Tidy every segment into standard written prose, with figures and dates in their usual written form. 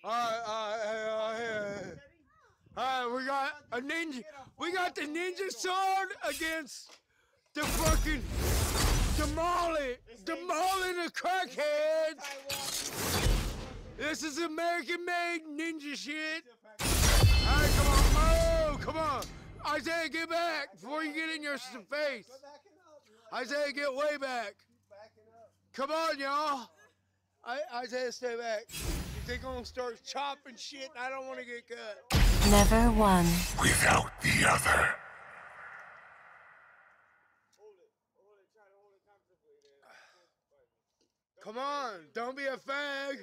Alright, we got a ninja. We got the ninja sword against the fucking Demolling the crackheads. This is American-made ninja shit. Alright, come on, come on. Isaiah, get back before you get in your face. Isaiah, get way back. Come on, y'all. Isaiah, stay back. They're gonna start chopping shit and I don't want to get cut. Never one. Without the other. Come on, don't be a fag.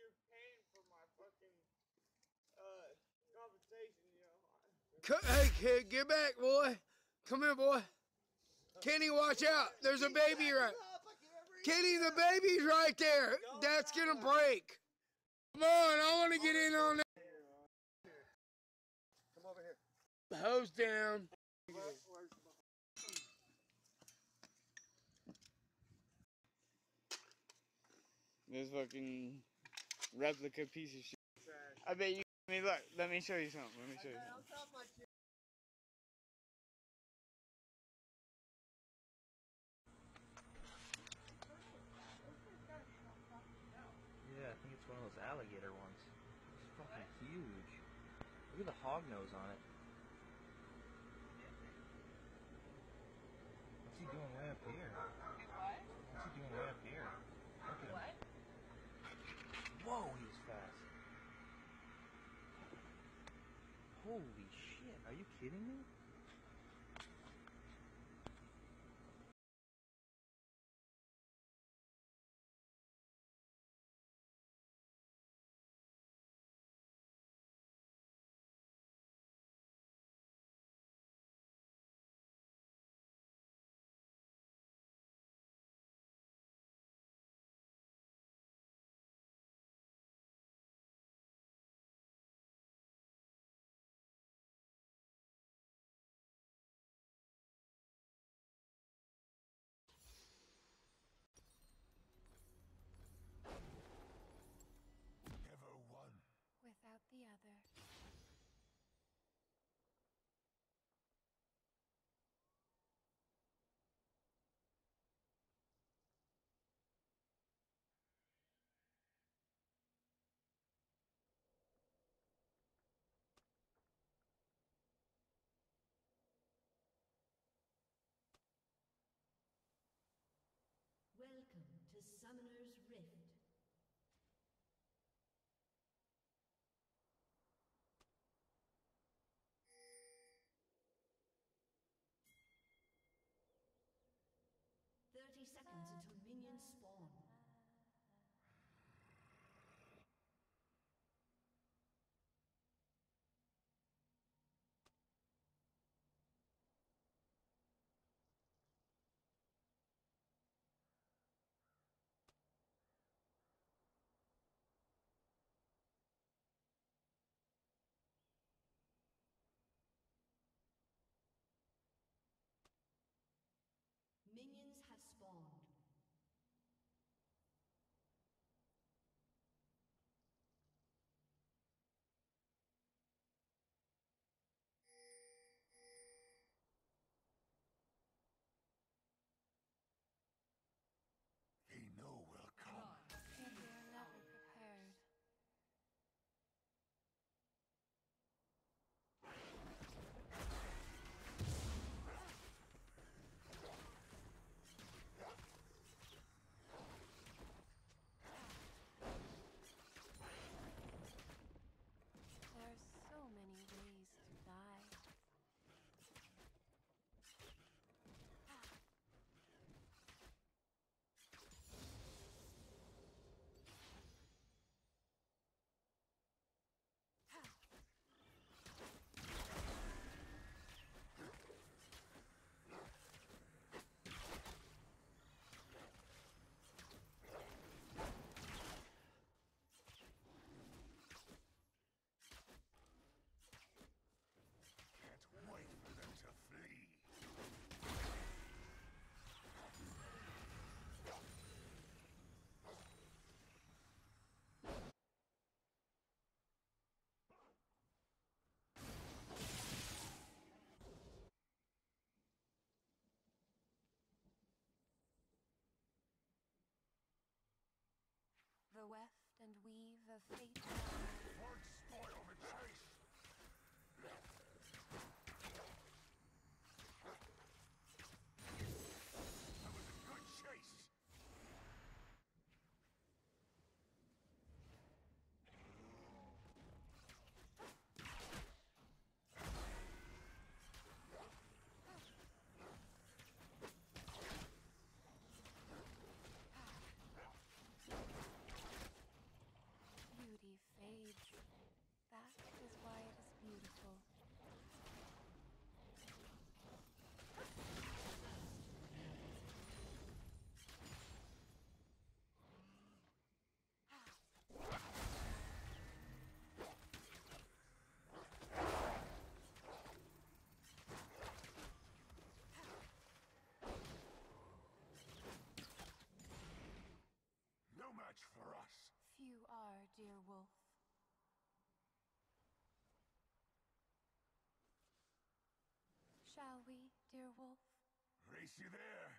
Hey, kid, get back, boy. Come here, boy. Kenny, watch out. There's a baby right. Kenny, the baby's right there. That's gonna break. Come on, I want to get in on that. Come over here. Hose down. This fucking replica piece of shit. I bet you. I mean, look. Let me show you something. Let me show you something. Yeah, I think it's one of those alligator ones. It's fucking huge. Look at the hog nose on it. What's he doing way up here? What? What's he doing way up here? Look at him. What? Whoa, he's fast. Holy shit, are you kidding me? Never one. Without the other. Welcome to Summoner's Rift. Seconds until minions spawn. Minions have spawned. They know will come. Maybe you're never prepared. a fate. Won't spoil the chase. That was a good chase. Beauty fades. That is why it is beautiful. No match for us. Few are, dear wolf. Shall we, dear wolf? Race you there.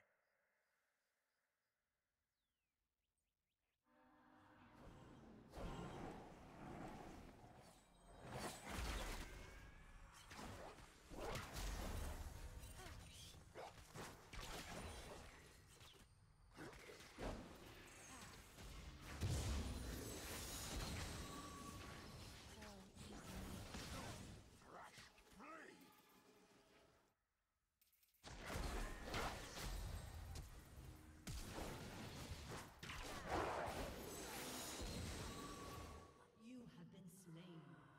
So easily. Thrash. Flee. You have been slain.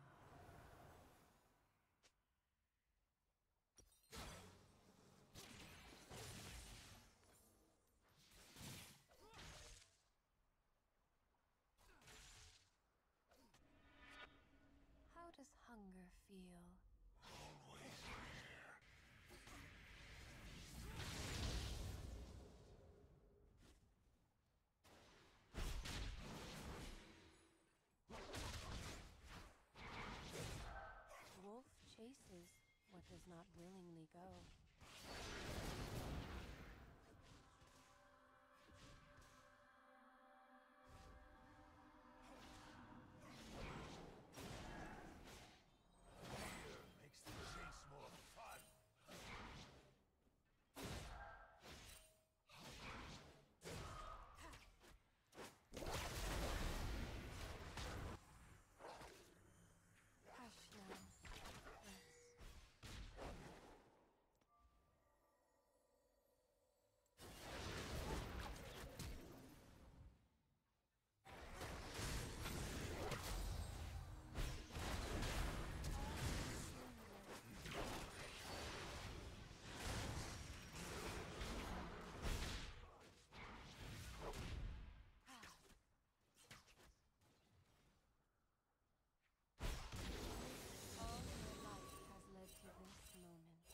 How does hunger feel? Always there. Wolf chases what does not willingly go. Makes the chase more fun. Hush now. Rest. All your life has led to this moment.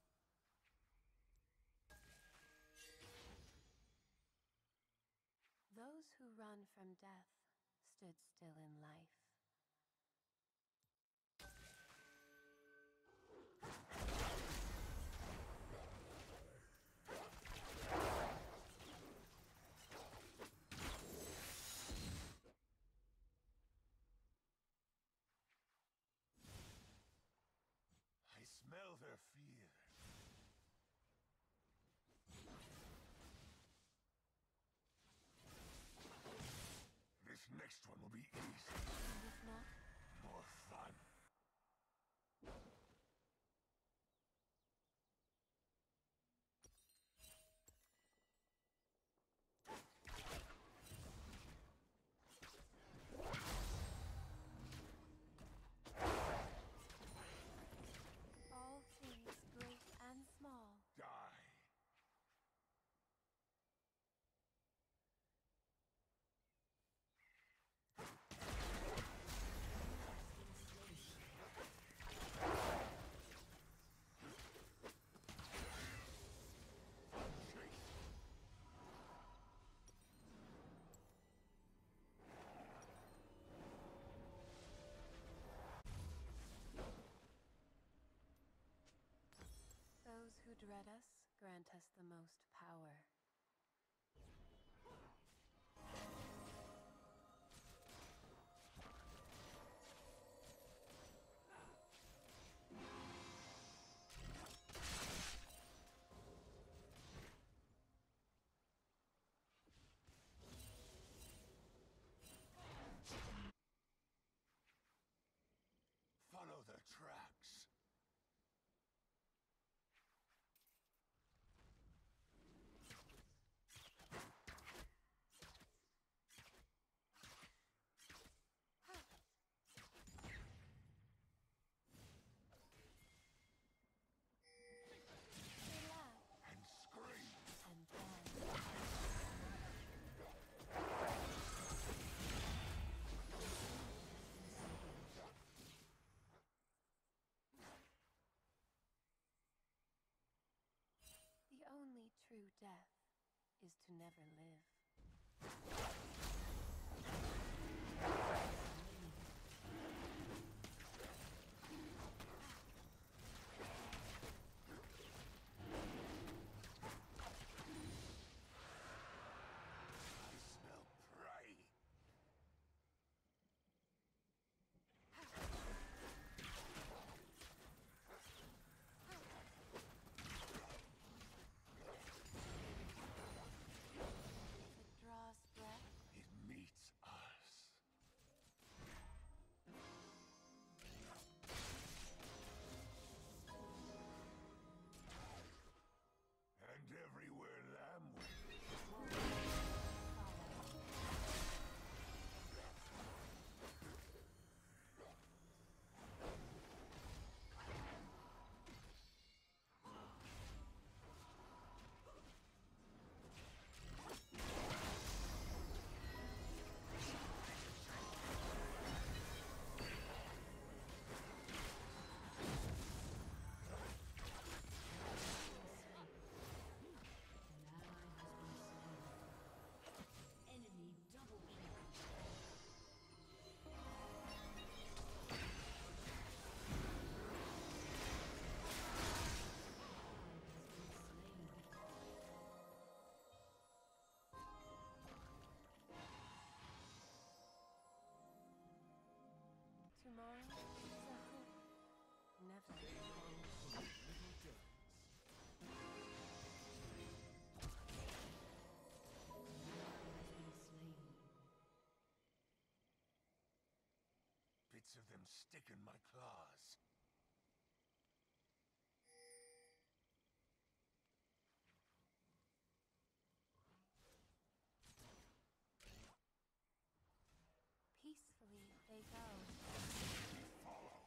Those who run from death stood still in life. I smell their fear. This next one will be easy. And if not, More fun. all things great and small Die. those who dread us grant us the most power. death is to never live. I smell prey. It draws breath. It meets us. And everywhere lamb went. An ally has been slain. Enemy double kill. Tomorrow is a hope never ends. Bits of them stick in my claws. Peacefully they go. Follow.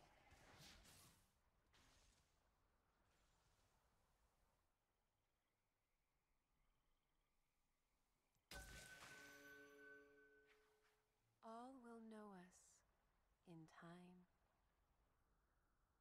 All will know us in time.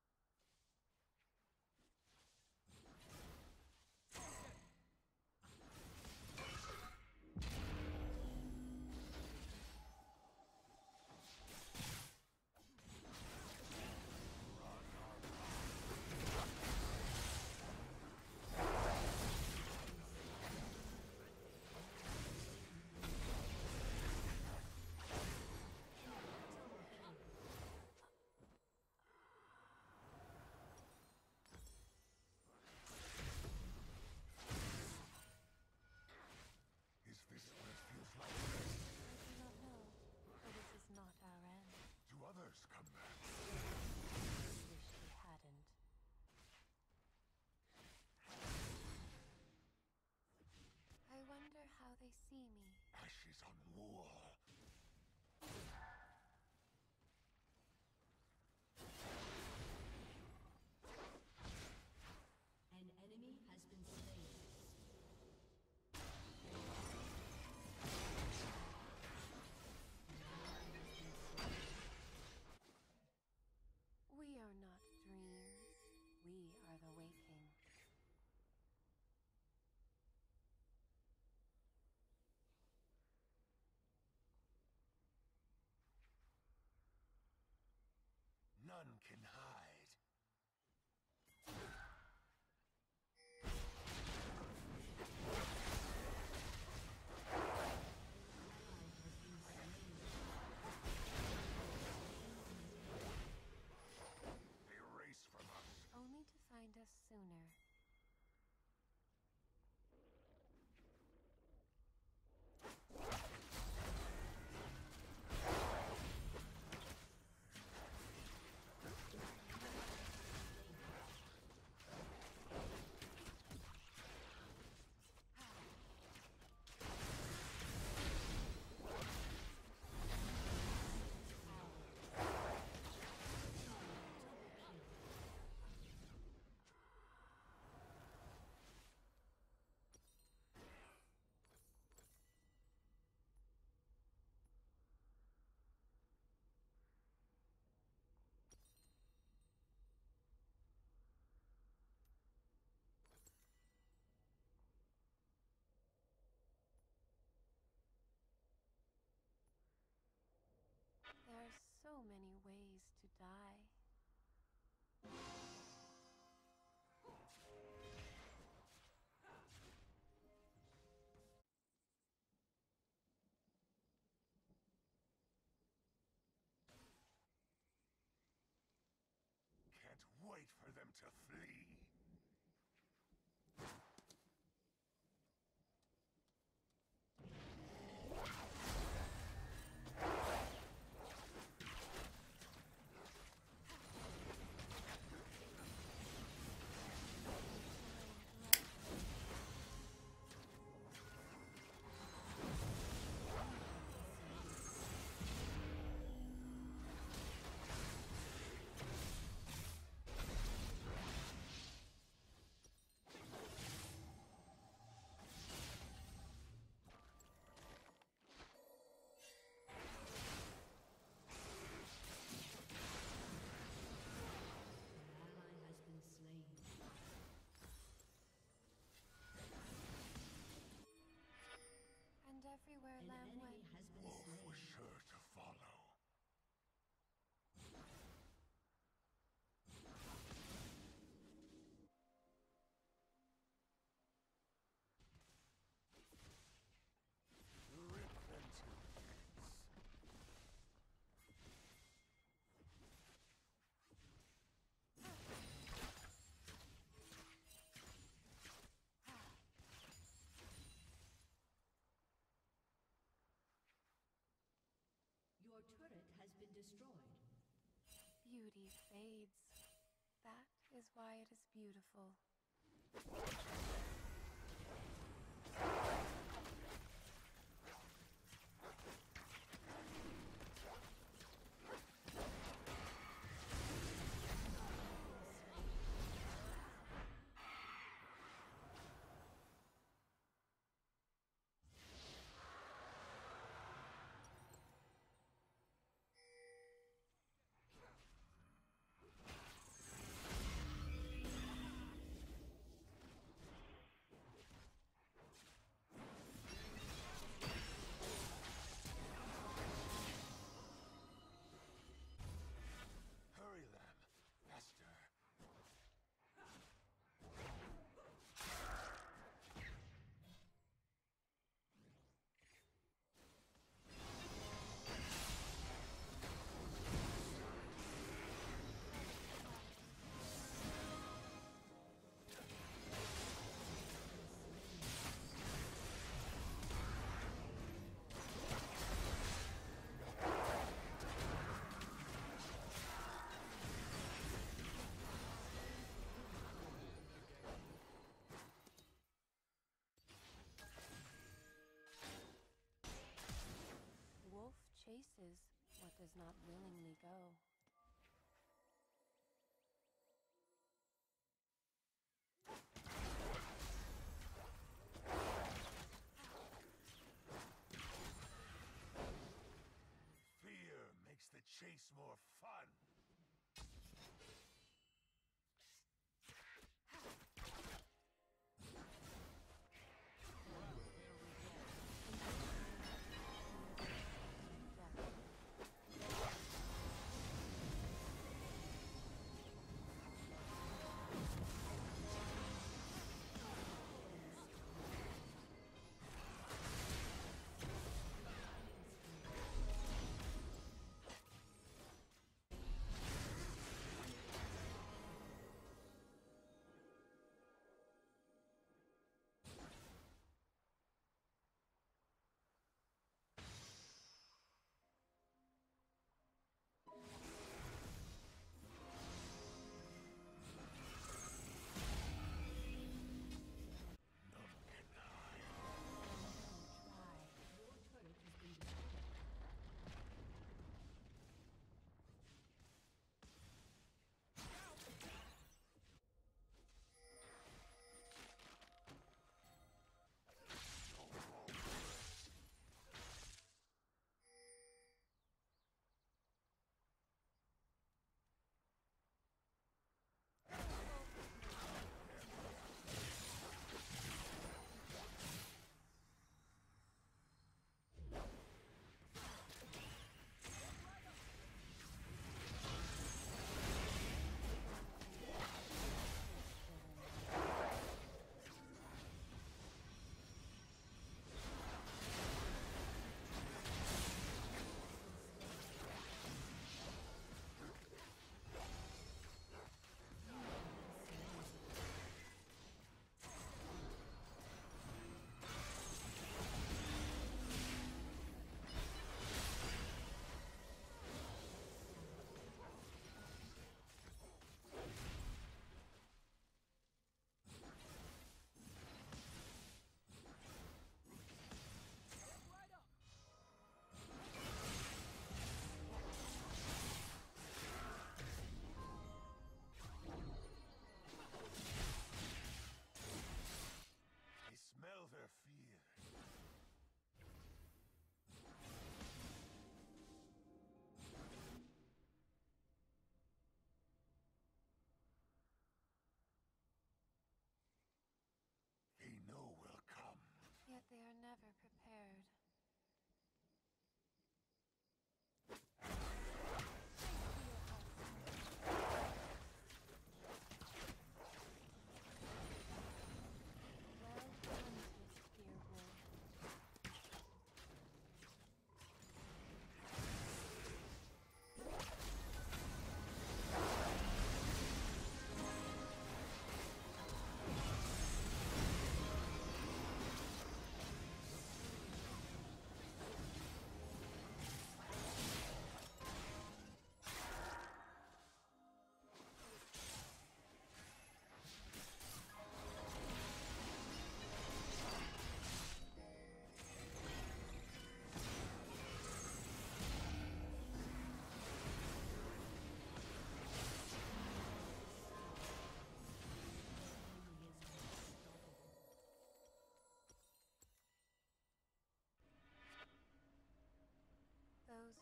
Beauty fades. That is why it is beautiful. Hurry, Lamb. Faster. Wolf chases what does not willingly go. Fear makes the chase more fun.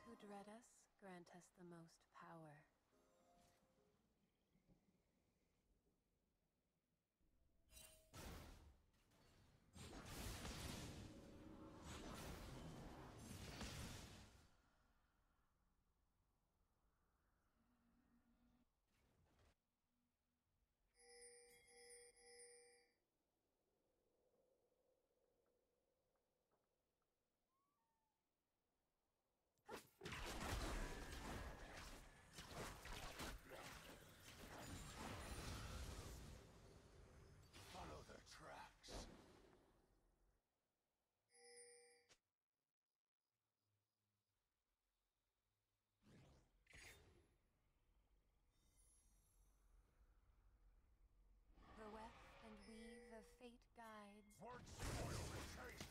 who dread us grant us the most power. Follow their tracks. The weft and weave of fate guides. Won't spoil the chase.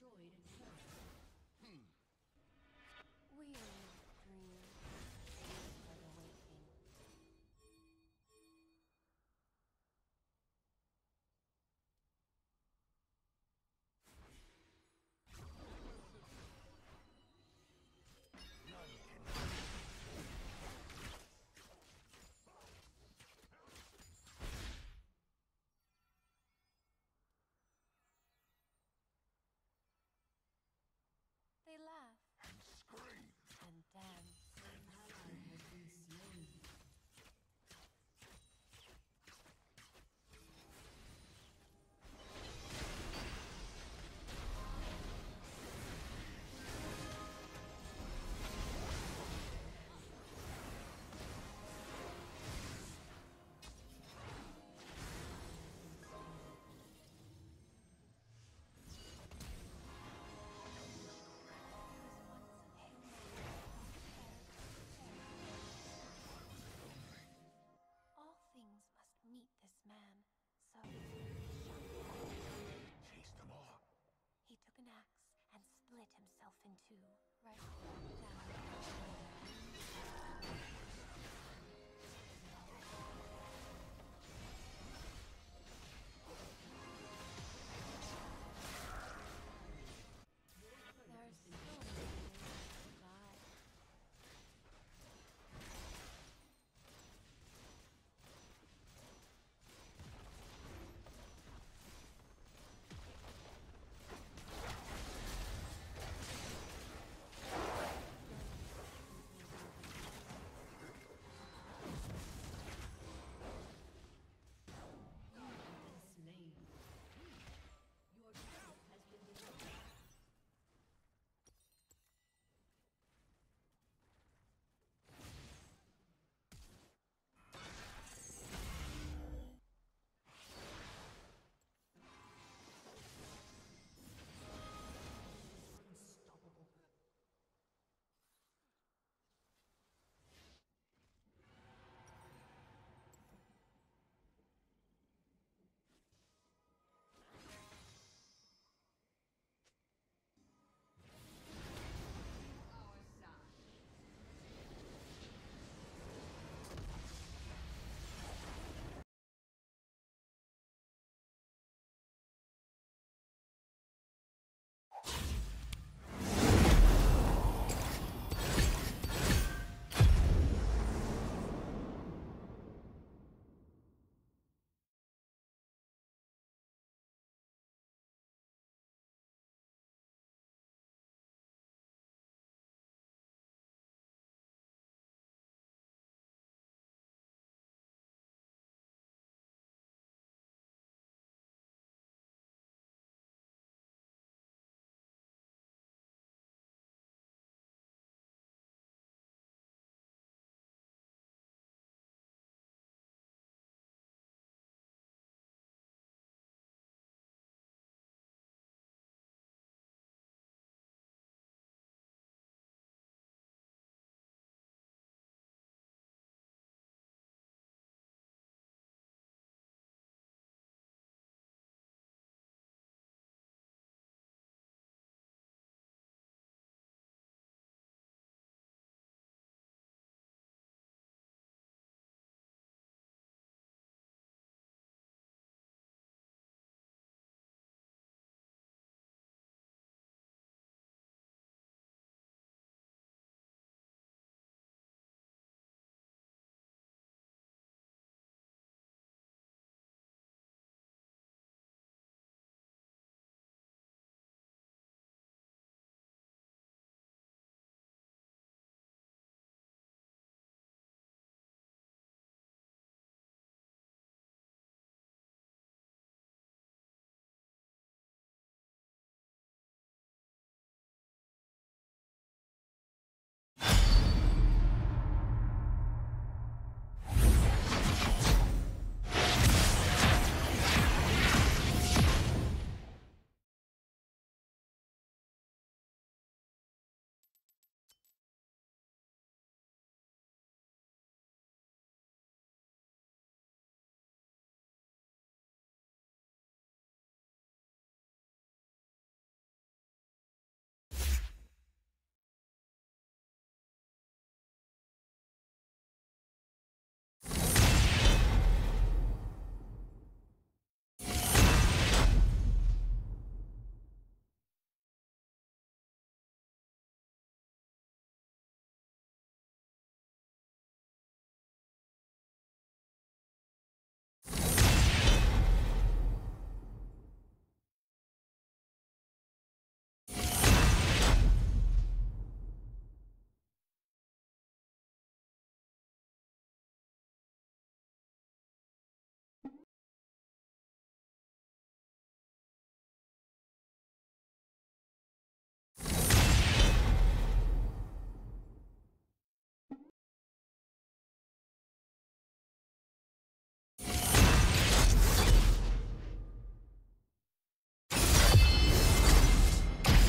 destroyed a turret. Weary dream, for the waking. They laugh And scream. and dance. An ally has been slain. All things must meet this man, so Chase them all. he took an axe and split himself in two, right down. There's so many ways to die.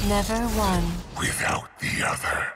Never one. without the other.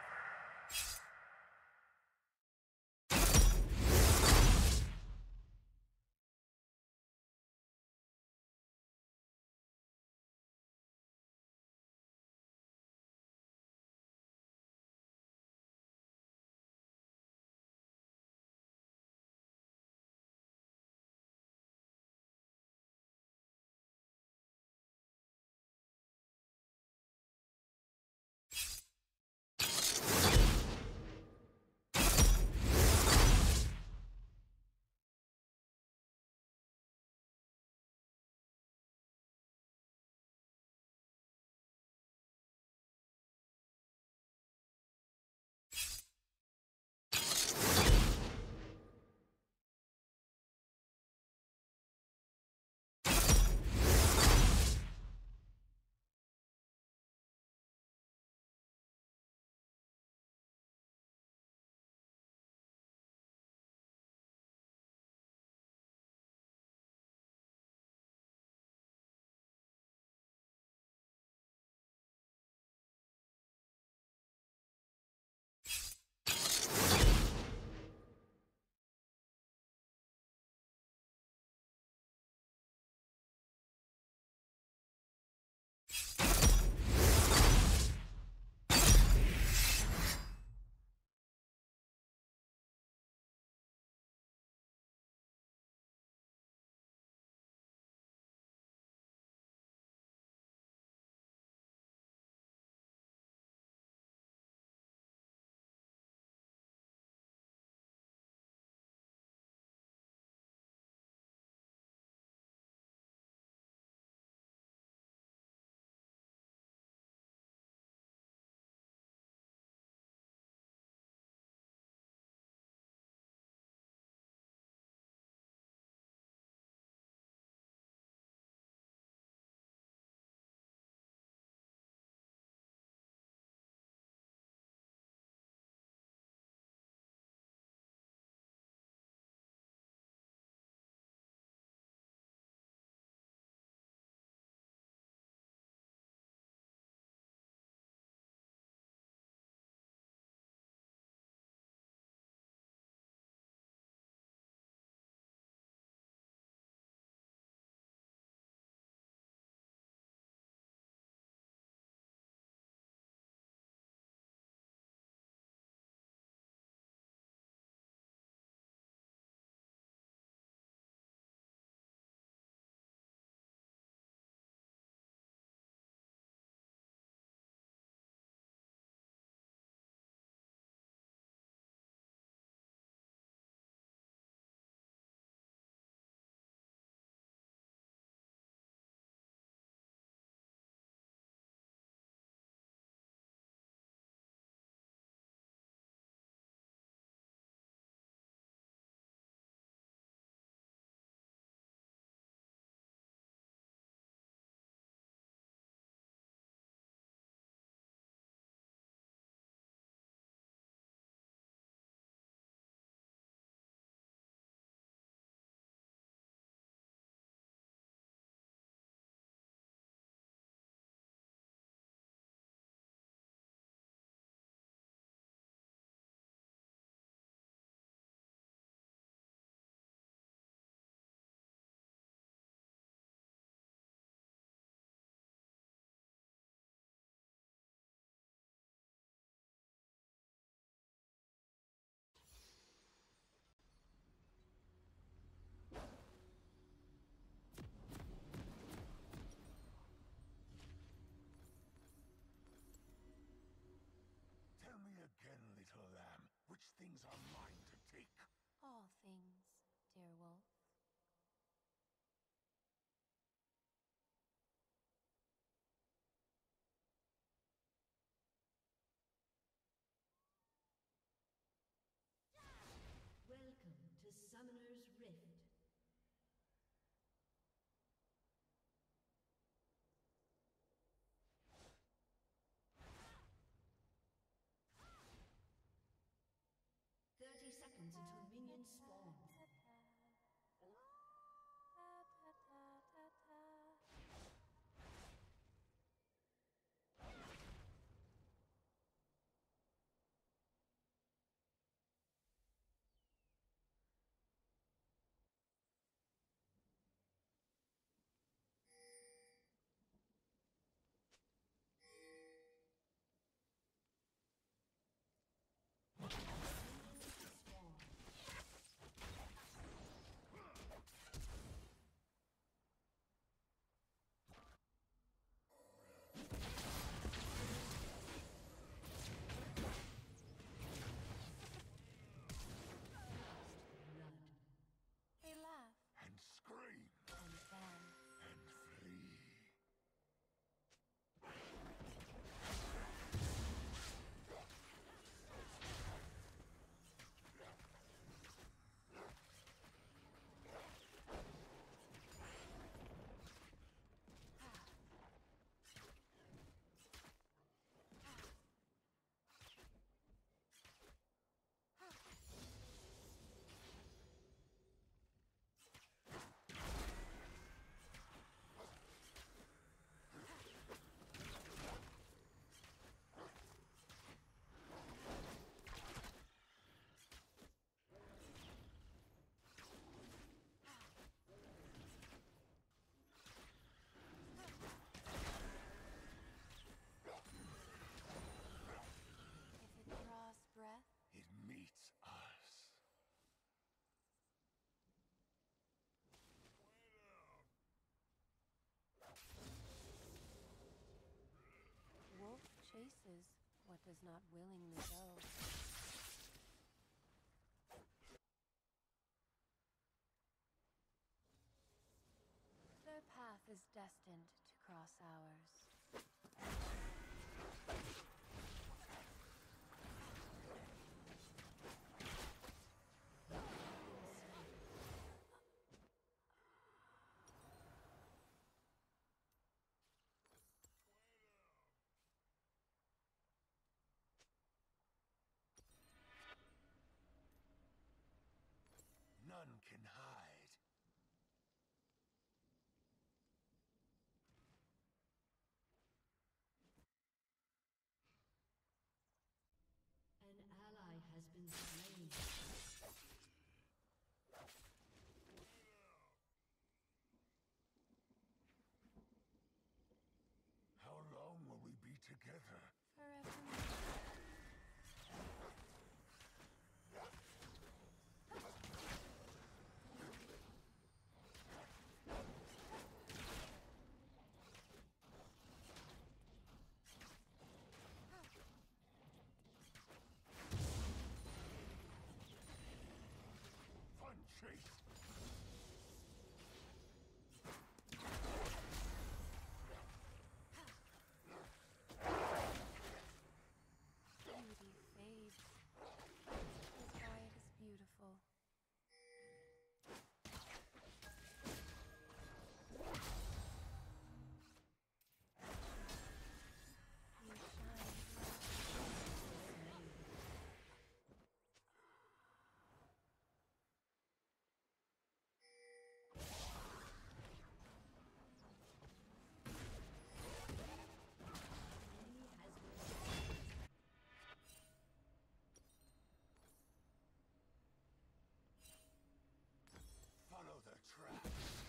Tell me again, little lamb, which things are mine to take? All things, dear wolf. 30 seconds until minions spawn. embraces what does not willingly go. Their path is destined to cross ours. None can hide. An ally has been slain. How long will we be together? Forevermore. Fun chase! Beauty fades. That is why it is beautiful. You shine. Follow the trap.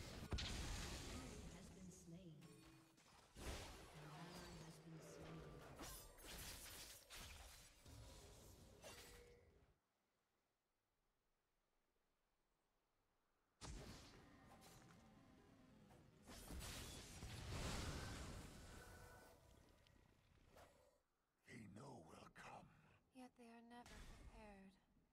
Has been slain. An ally has been slain. They know will come. Yet they are never prepared.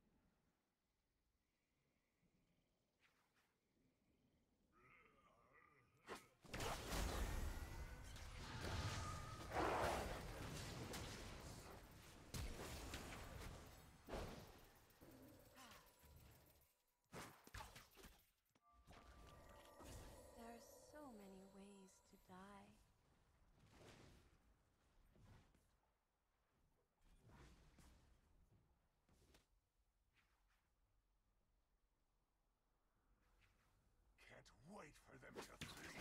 There are so many ways to die. Can't wait for them to flee.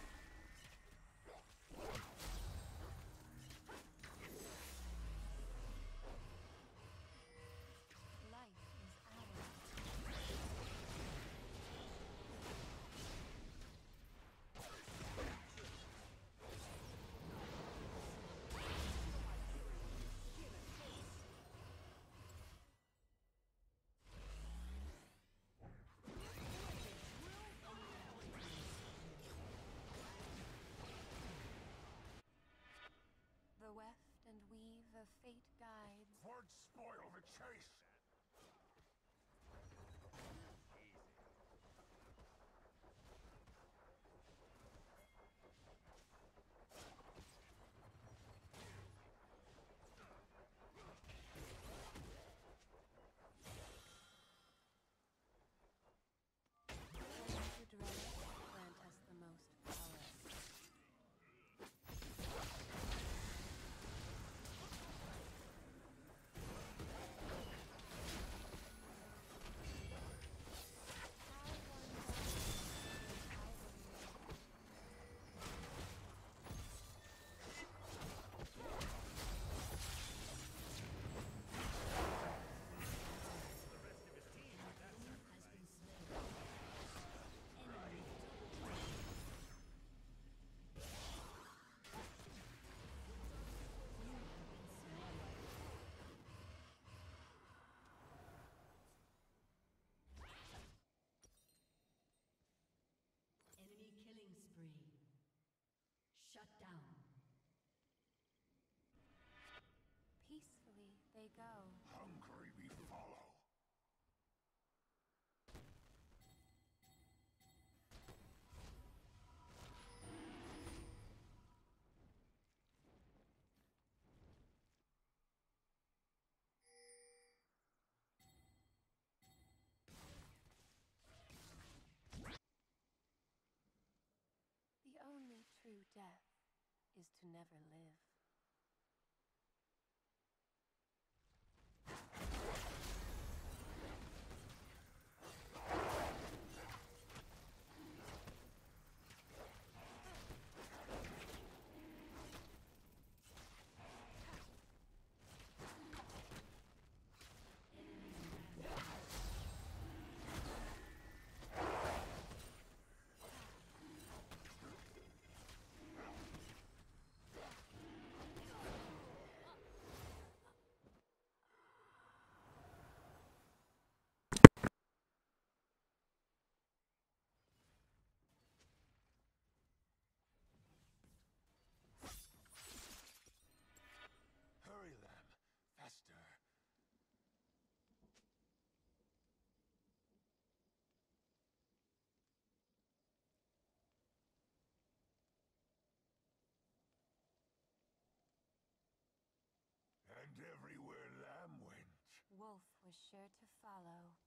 Life is ours. The weft and weave of fate guides. Won't spoil the chase. Those who dread it grant us the most power. death is to never live. Hurry, Lamb. Faster. And everywhere Lamb went. Wolf was sure to follow.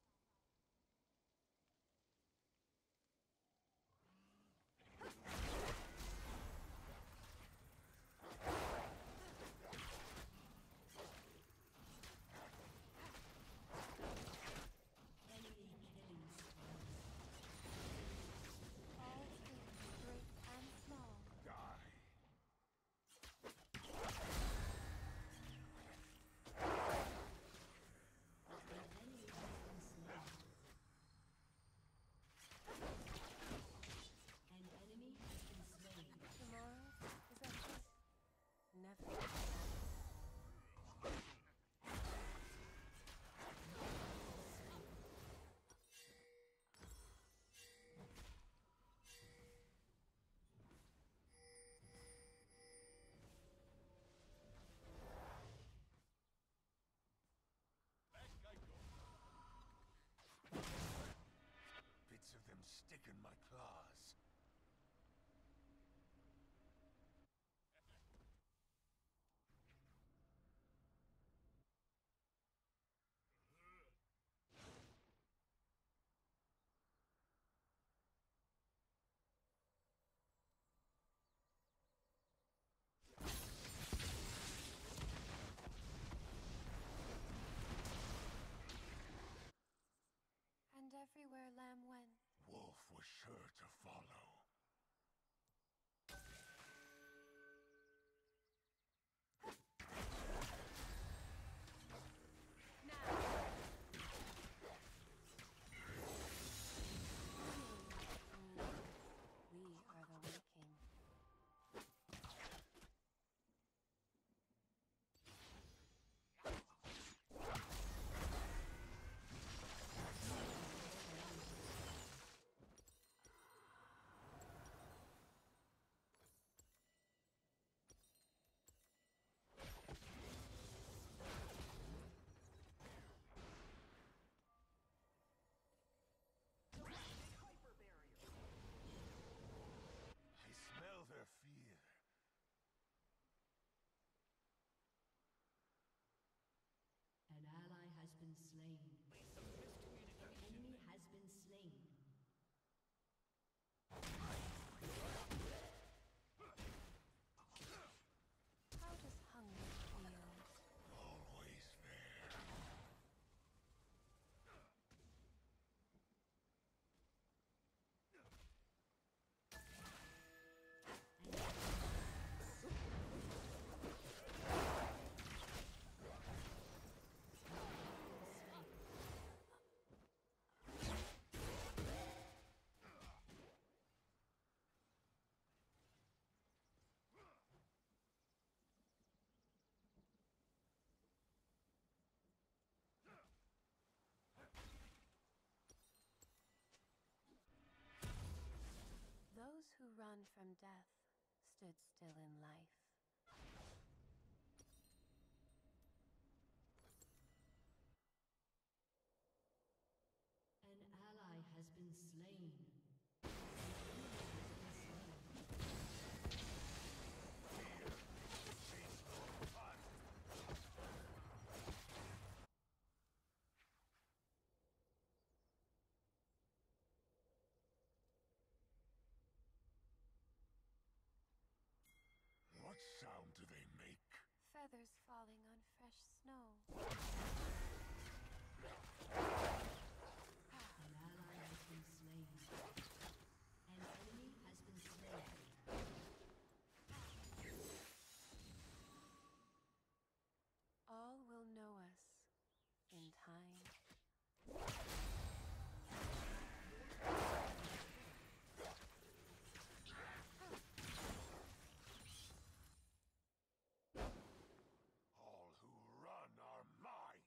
Enemy killing spree. All things, great and small. Die. An enemy has been slain. Tomorrow is a peace. Never. Bits of them stick in my claws. And everywhere Lamb went. Wolf was sure to follow. We are the waking. I smell their fear. An ally has been slain. An enemy has been slain. How does hunger feel? Always fair. Those who run from death stood still in life. An ally has been slain. fresh snow. An ally has been slain. An enemy has been slain. All will know us in time. All who run are mine.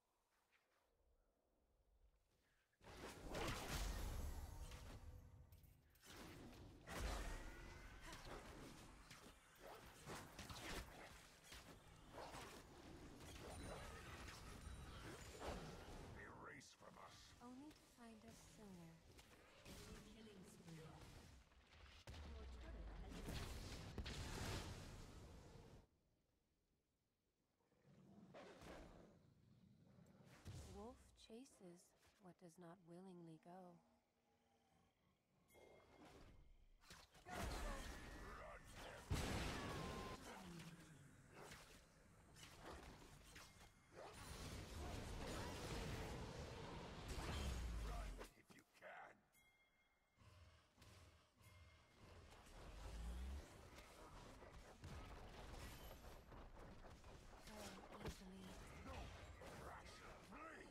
Erase from us. Only to find us sooner. Killing spree. Your turret has been Wolf chases what does not willingly go. If you can. Very easily. Crash. Flee.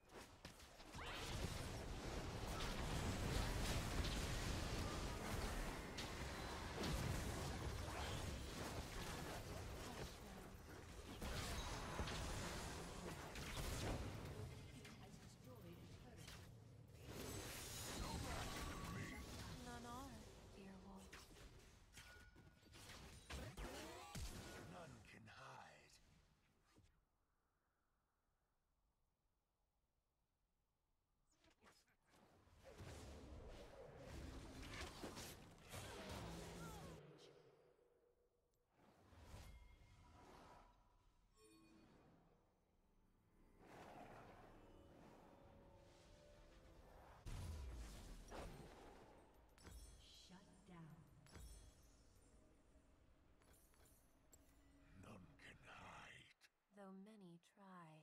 has destroyed a turret. None are, dear wolf. None can hide. Shut down. None can hide. Though many try.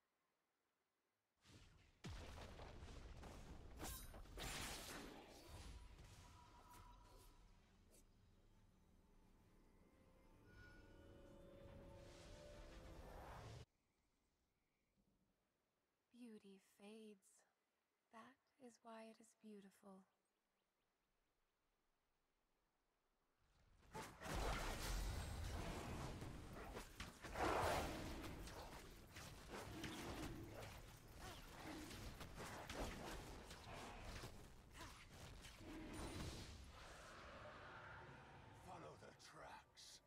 Beauty fades. That is why it is beautiful. Follow the tracks.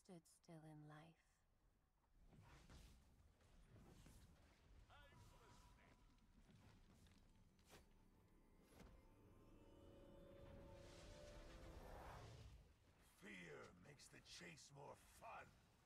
stood still in life. Fear makes the chase more fun.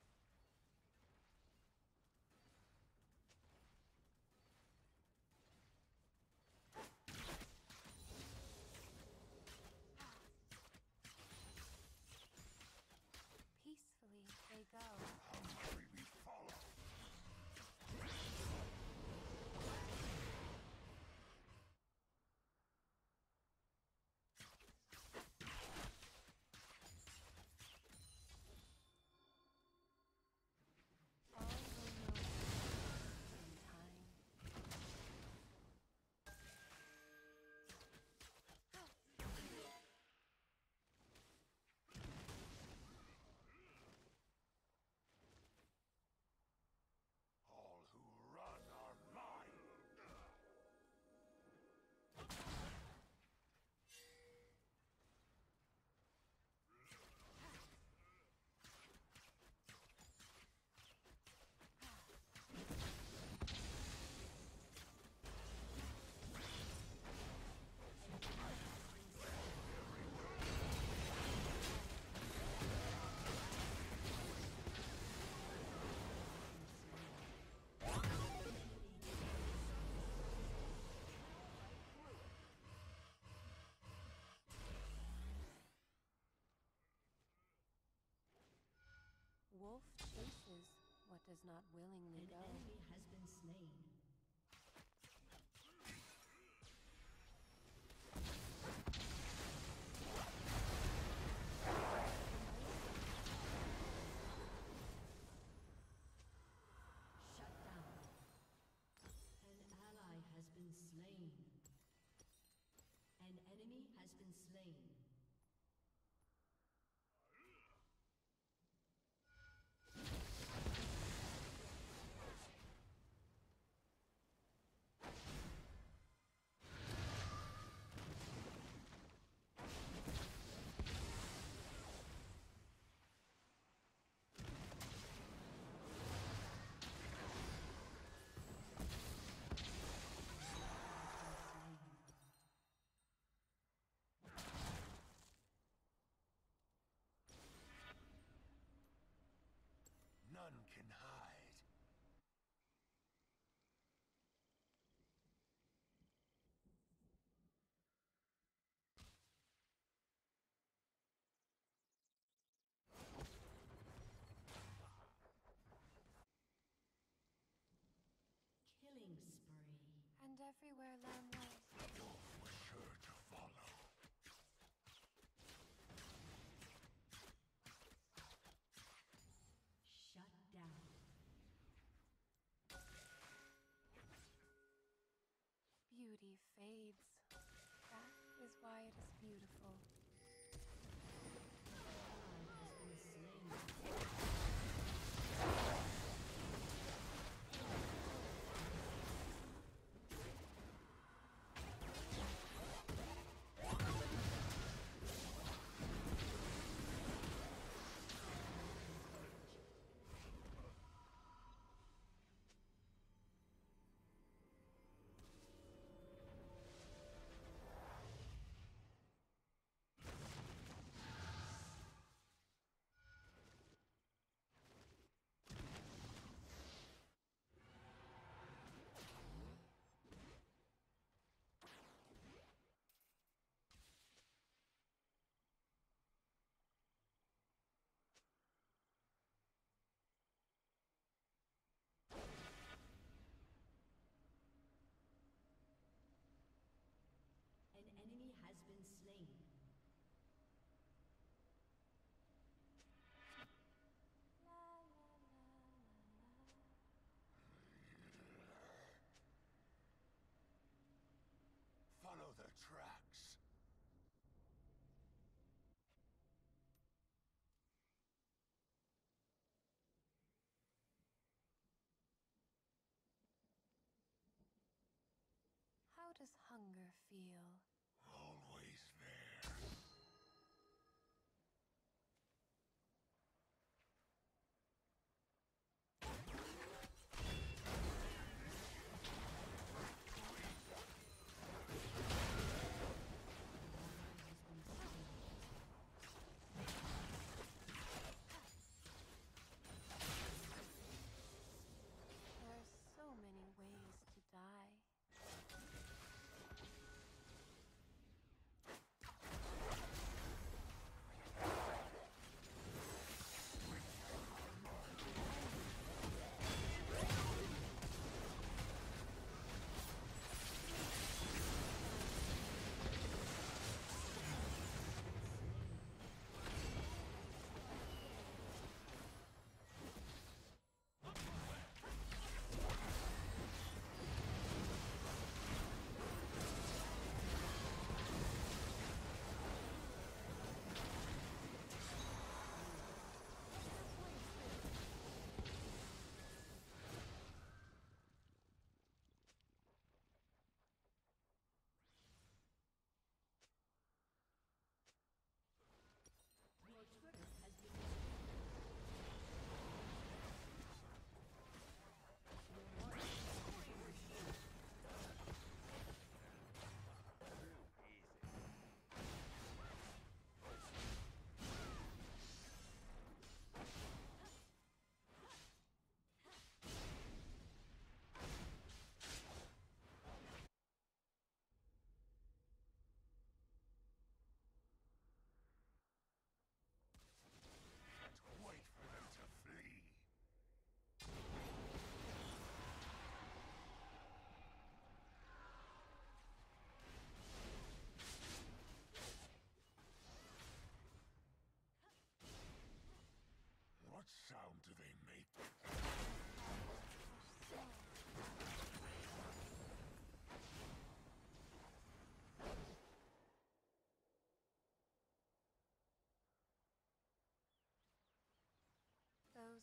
Peacefully they go. Hungry we follow. All will know in time. All who run are mine. Wolf chases what does not willingly An go. enemy has been slain. Shut down. An ally has been slain. An enemy has been slain. None can hide. Killing spree. And everywhere Lamb was. Wolf was sure to follow. Shut down. Beauty fades. That is why it is beautiful. Ally has been slain. An enemy has been slain. Follow the tracks. How does hunger feel? Always there.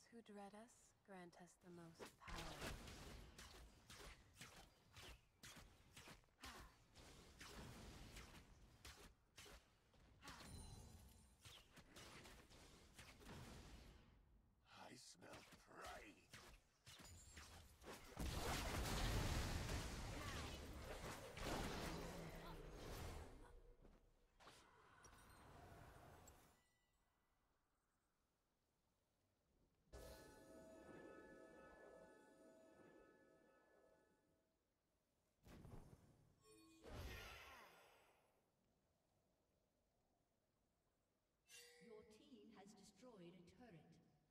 who dread us grant us the most power. I smell prey. Your team has destroyed a turret.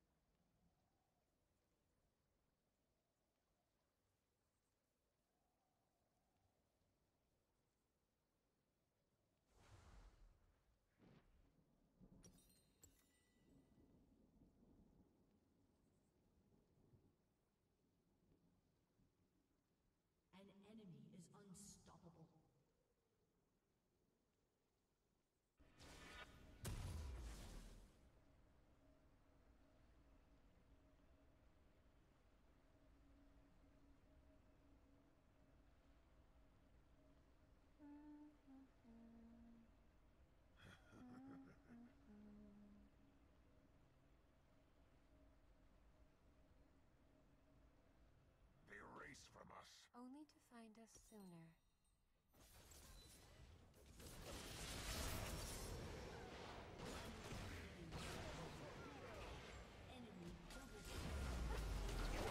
An enemy is unstoppable. They race from us. Only to find us sooner. Enemy double kill.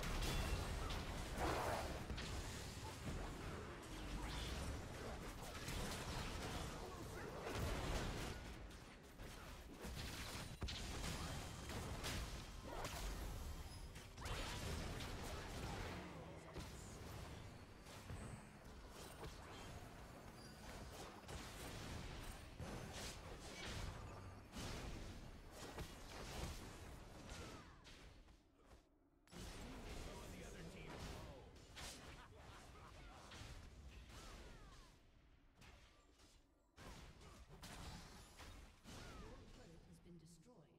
Your turret has been destroyed.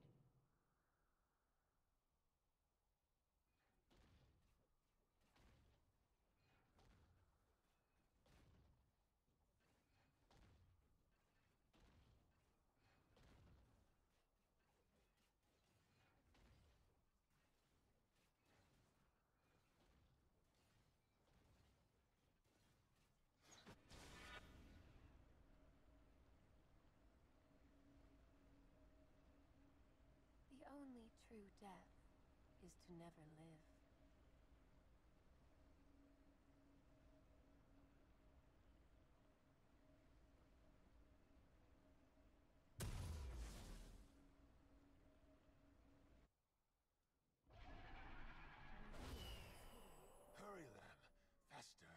The only true death is to never live. Hurry them. Faster.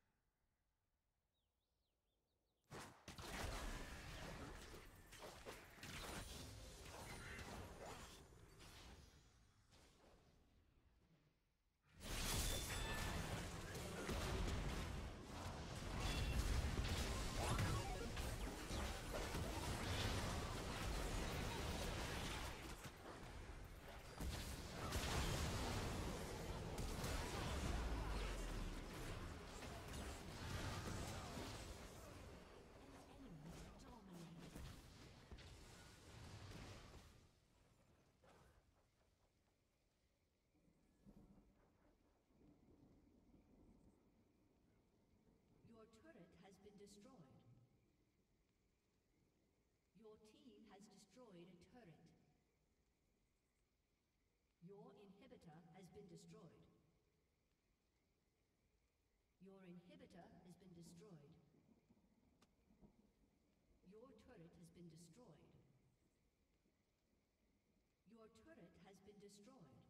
Enemy dominated. Your turret has been destroyed. Your team has destroyed a turret. Your inhibitor has been destroyed. Your inhibitor has been destroyed. Your turret has been destroyed. Your turret has been destroyed.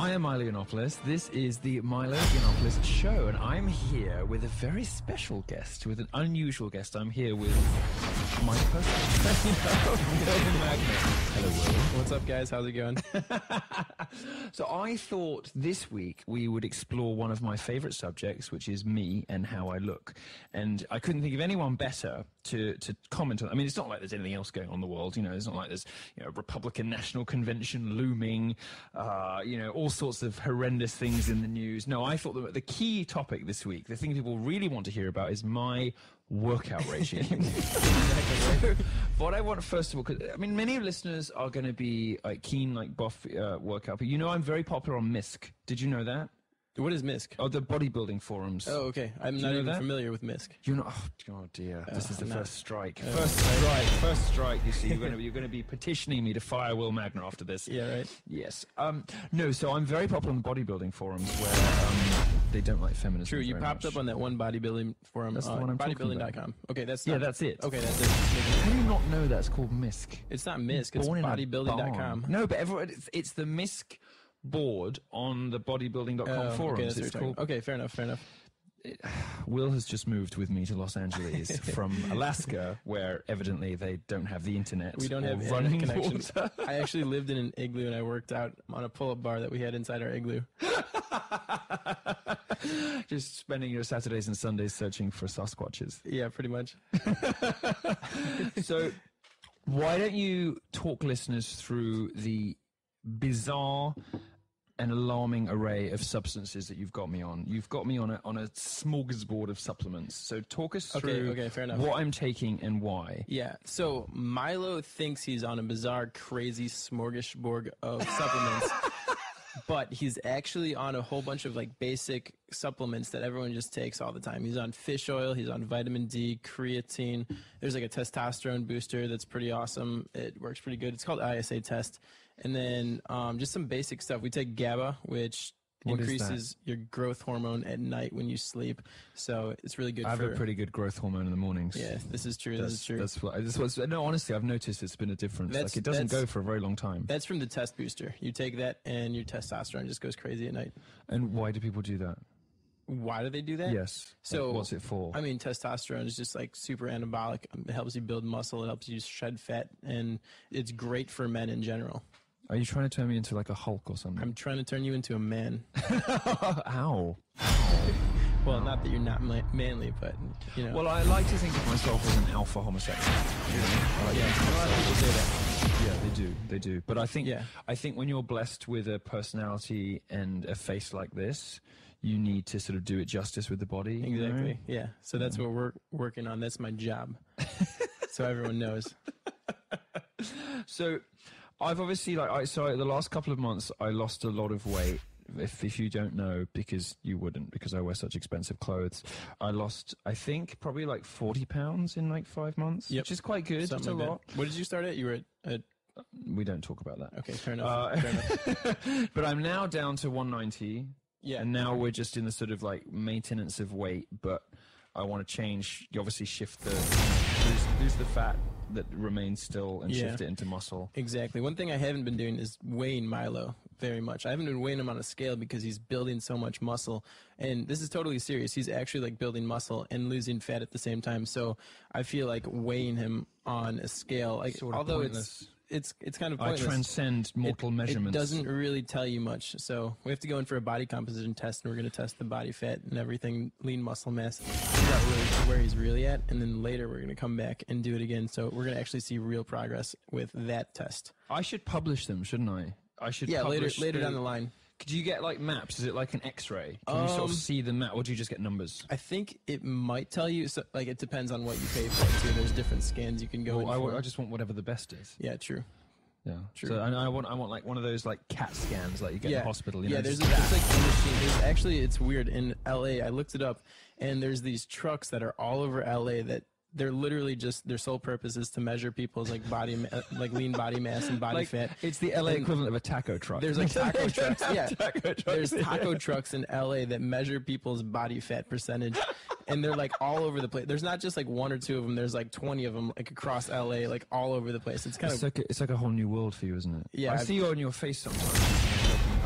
I am Milo Yiannopoulos. This is the Milo Yiannopoulos Show, and I'm here with a very special guest, with an unusual guest. I'm here with my personal trainer, Will Magnet. Hello, Will. What's up, guys? How's it going? So I thought this week we would explore one of my favorite subjects, which is me and how I look. And I couldn't think of anyone better to comment on. I mean, it's not like there's anything else going on in the world. It's not like there's a Republican National Convention looming, all sorts of horrendous things in the news. No, I thought that the key topic this week, the thing people really want to hear about, is my workout regime. So, what I want first of all, because I mean, many listeners are going to be keen, buff workout. But I'm very popular on MISC. Did you know that? What is MISC? Oh, the bodybuilding forums. Oh, okay. I'm not even familiar with MISC. You're not. Oh dear. This is the first strike. Oh, First strike. You see, you're going to be petitioning me to fire Will Magner after this. Yeah, right. Yes. No. So I'm very popular on bodybuilding forums where they don't like feminism. True. You popped up on that one bodybuilding forum. That's the one I'm talking about. Bodybuilding.com. Okay, that's that's it. Okay, that's it. How do you not know that's called MISC? It's not MISC. It's Born in a bodybuilding.com. barn. No, but everyone. It's the MISC board on the bodybuilding.com forums. Okay, it's called. Okay, fair enough. Will has just moved with me to Los Angeles from Alaska, where evidently they don't have the internet. We don't have running internet connection. water. I actually lived in an igloo and I worked out on a pull-up bar that we had inside our igloo. Just spending your Saturdays and Sundays searching for Sasquatches. Yeah, pretty much. So, why don't you talk listeners through the bizarre and alarming array of substances that you've got me on? You've got me on a smorgasbord of supplements. So talk us through okay, fair enough. what I'm taking and why. Yeah, so Milo thinks he's on a bizarre, crazy smorgasbord of supplements, but he's actually on a whole bunch of basic supplements that everyone just takes all the time. He's on fish oil, he's on vitamin D, creatine. There's a testosterone booster that's pretty awesome. It works pretty good. It's called ISA test. And then just some basic stuff. We take GABA, which increases your growth hormone at night when you sleep. So it's really good. I have a pretty good growth hormone in the mornings. Yeah, this is true. No, honestly, I've noticed it's been a difference. It doesn't go for a very long time. That's from the test booster. You take that and your testosterone just goes crazy at night. And why do people do that? Why do they do that? Yes. So what's it for? I mean, testosterone is just super anabolic. It helps you build muscle. It helps you shed fat, and it's great for men in general. Are you trying to turn me into a Hulk or something? I'm trying to turn you into a man. Ow. Well, not that you're not manly, but Well, I like to think of myself as an alpha homosexual. A lot of people say that. Yeah, they do. But I think when you're blessed with a personality and a face like this, you need to sort of do it justice with the body. Exactly. Yeah. So that's what we're working on. That's my job. So everyone knows. So I've obviously the last couple of months I lost a lot of weight. If you don't know, because you wouldn't, because I wear such expensive clothes, I lost, I think, probably 40 pounds in 5 months, which is quite good. It's a lot. What did you start at? You were at we don't talk about that. Okay, fair enough. But I'm now down to 190. Yeah. And now we're just in the sort of maintenance of weight, but I want to change. You obviously shift lose the fat that remains still and shift it into muscle. Exactly. One thing I haven't been doing is weighing Milo very much. I haven't been weighing him on a scale because he's building so much muscle. And this is totally serious. He's actually building muscle and losing fat at the same time. So I feel like weighing him on a scale, although pointless. It's kind of pointless. I transcend mortal measurements. It doesn't really tell you much. So we have to go in for a body composition test, and we're going to test the body fat and everything, lean muscle mass, figure out where he's really at, and then later we're going to come back and do it again. So we're going to actually see real progress with that test. I should publish them, shouldn't I? I should. Yeah, later down the line. Do you get maps? Is it like an X-ray? Can you sort of see the map, or do you just get numbers? I think it might tell you. So, it depends on what you pay for it too. There's different scans you can go in for. I just want whatever the best is. Yeah, true. Yeah, true. So I want one of those CAT scans you get in the hospital. Yeah, there's a machine. It's weird. In LA, I looked it up, and there's these trucks that are all over LA that they're literally just their sole purpose is to measure people's body lean body mass and body fat. It's the LA equivalent of a taco truck. There's taco trucks. Yeah, there's taco trucks in LA that measure people's body fat percentage, and they're all over the place. There's not just one or two of them. There's 20 of them across LA, all over the place. It's kind of it's like a whole new world for you, isn't it? Yeah, I see you on your face sometimes.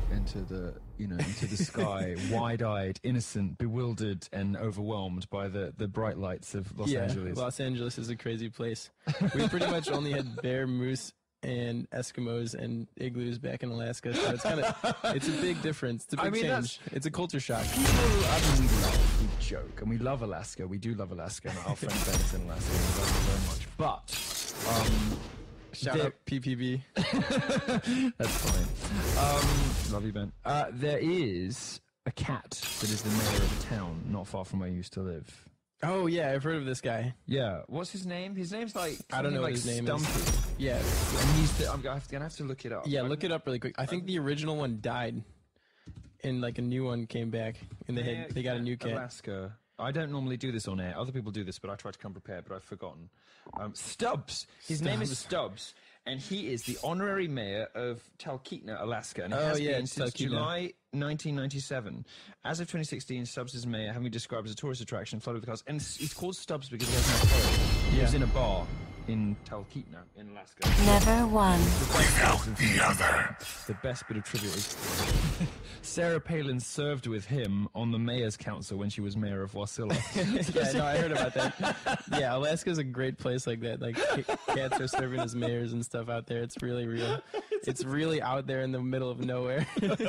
into the sky, wide-eyed, innocent, bewildered, and overwhelmed by the bright lights of Los Angeles. Los Angeles is a crazy place. We pretty much only had bear, moose, and Eskimos and igloos back in Alaska, so it's a big difference. It's a big change. It's a culture shock. We joke, and we love Alaska. We do love Alaska, and our friend Ben is in Alaska. We love him very much. But shout out PPB. That's fine. Love you, Ben. There is a cat that is the mayor of a town not far from where I used to live. Oh yeah, I've heard of this guy. Yeah, what's his name? His name's like I don't know like what his name Stumpy. is. Yeah, and I'm gonna have to look it up. Yeah, look it up really quick. I think the original one died, and like a new one came back, and they got a new cat. Alaska. I don't normally do this on air. Other people do this, but I try to come prepared, but I've forgotten. Stubbs. His name is Stubbs, and he is the honorary mayor of Talkeetna, Alaska, and he has been since July 1997. As of 2016, Stubbs is mayor, having been described as a tourist attraction, flooded with cars. And he's called Stubbs because he has no phone. He was in a bar in Talkeetna, in Alaska. Never one. Without the other. The best bit of trivia is Sarah Palin served with him on the mayor's council when she was mayor of Wasilla. Yeah, no, I heard about that. Yeah, Alaska's a great place like that. Like, cats are serving as mayors and stuff out there. It's really real. It's really out there in the middle of nowhere.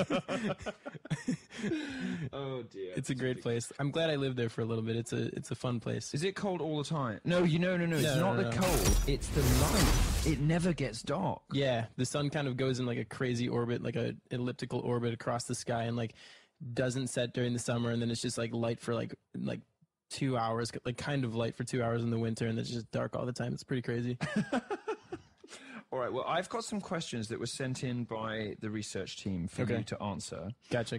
Oh dear. It's a great place. I'm glad I lived there for a little bit. It's a fun place. Is it cold all the time? No, It's not the cold. It's the light. It never gets dark. Yeah, the sun kind of goes in like a crazy orbit, like a elliptical orbit across the sky, and like doesn't set during the summer, and then it's just like light for like 2 hours, like kind of light for 2 hours in the winter, and it's just dark all the time. It's pretty crazy. All right, well, I've got some questions that were sent in by the research team for you to answer. Gotcha.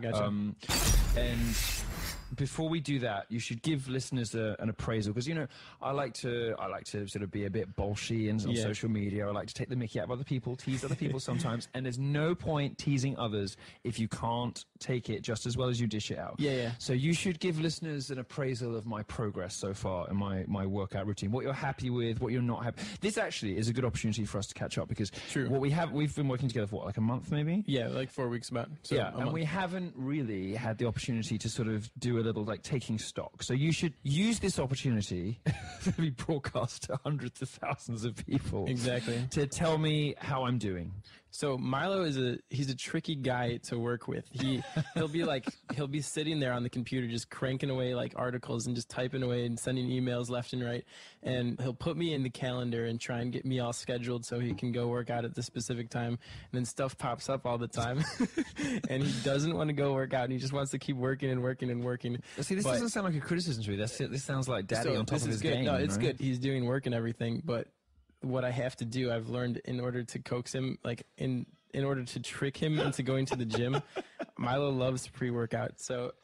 And before we do that, you should give listeners an appraisal, because I like to sort of be a bit bolshy on social media. I like to take the mickey out of other people, tease other people sometimes, and there's no point teasing others if you can't take it just as well as you dish it out. Yeah. So you should give listeners an appraisal of my progress so far in my workout routine, what you're happy with, what you're not happy. This actually is a good opportunity for us to catch up, because we've been working together for like a month maybe. Yeah, like 4 weeks about. So and we haven't really had the opportunity to sort of do a little like taking stock. So you should use this opportunity to be broadcast to hundreds of thousands of people. Exactly. To tell me how I'm doing. So Milo he's a tricky guy to work with. He'll be sitting there on the computer just cranking away like articles and just typing away and sending emails left and right. And he'll put me in the calendar and try and get me all scheduled so he can go work out at the specific time. And then stuff pops up all the time. And he doesn't want to go work out, and he just wants to keep working and working and working. See, this doesn't sound like a criticism to me. This sounds like daddy on top of his good. game. No, it's right? good. He's doing work and everything, but what I have to do, I've learned, in order to coax him, like in order to trick him into going to the gym. Milo loves pre-workout, so,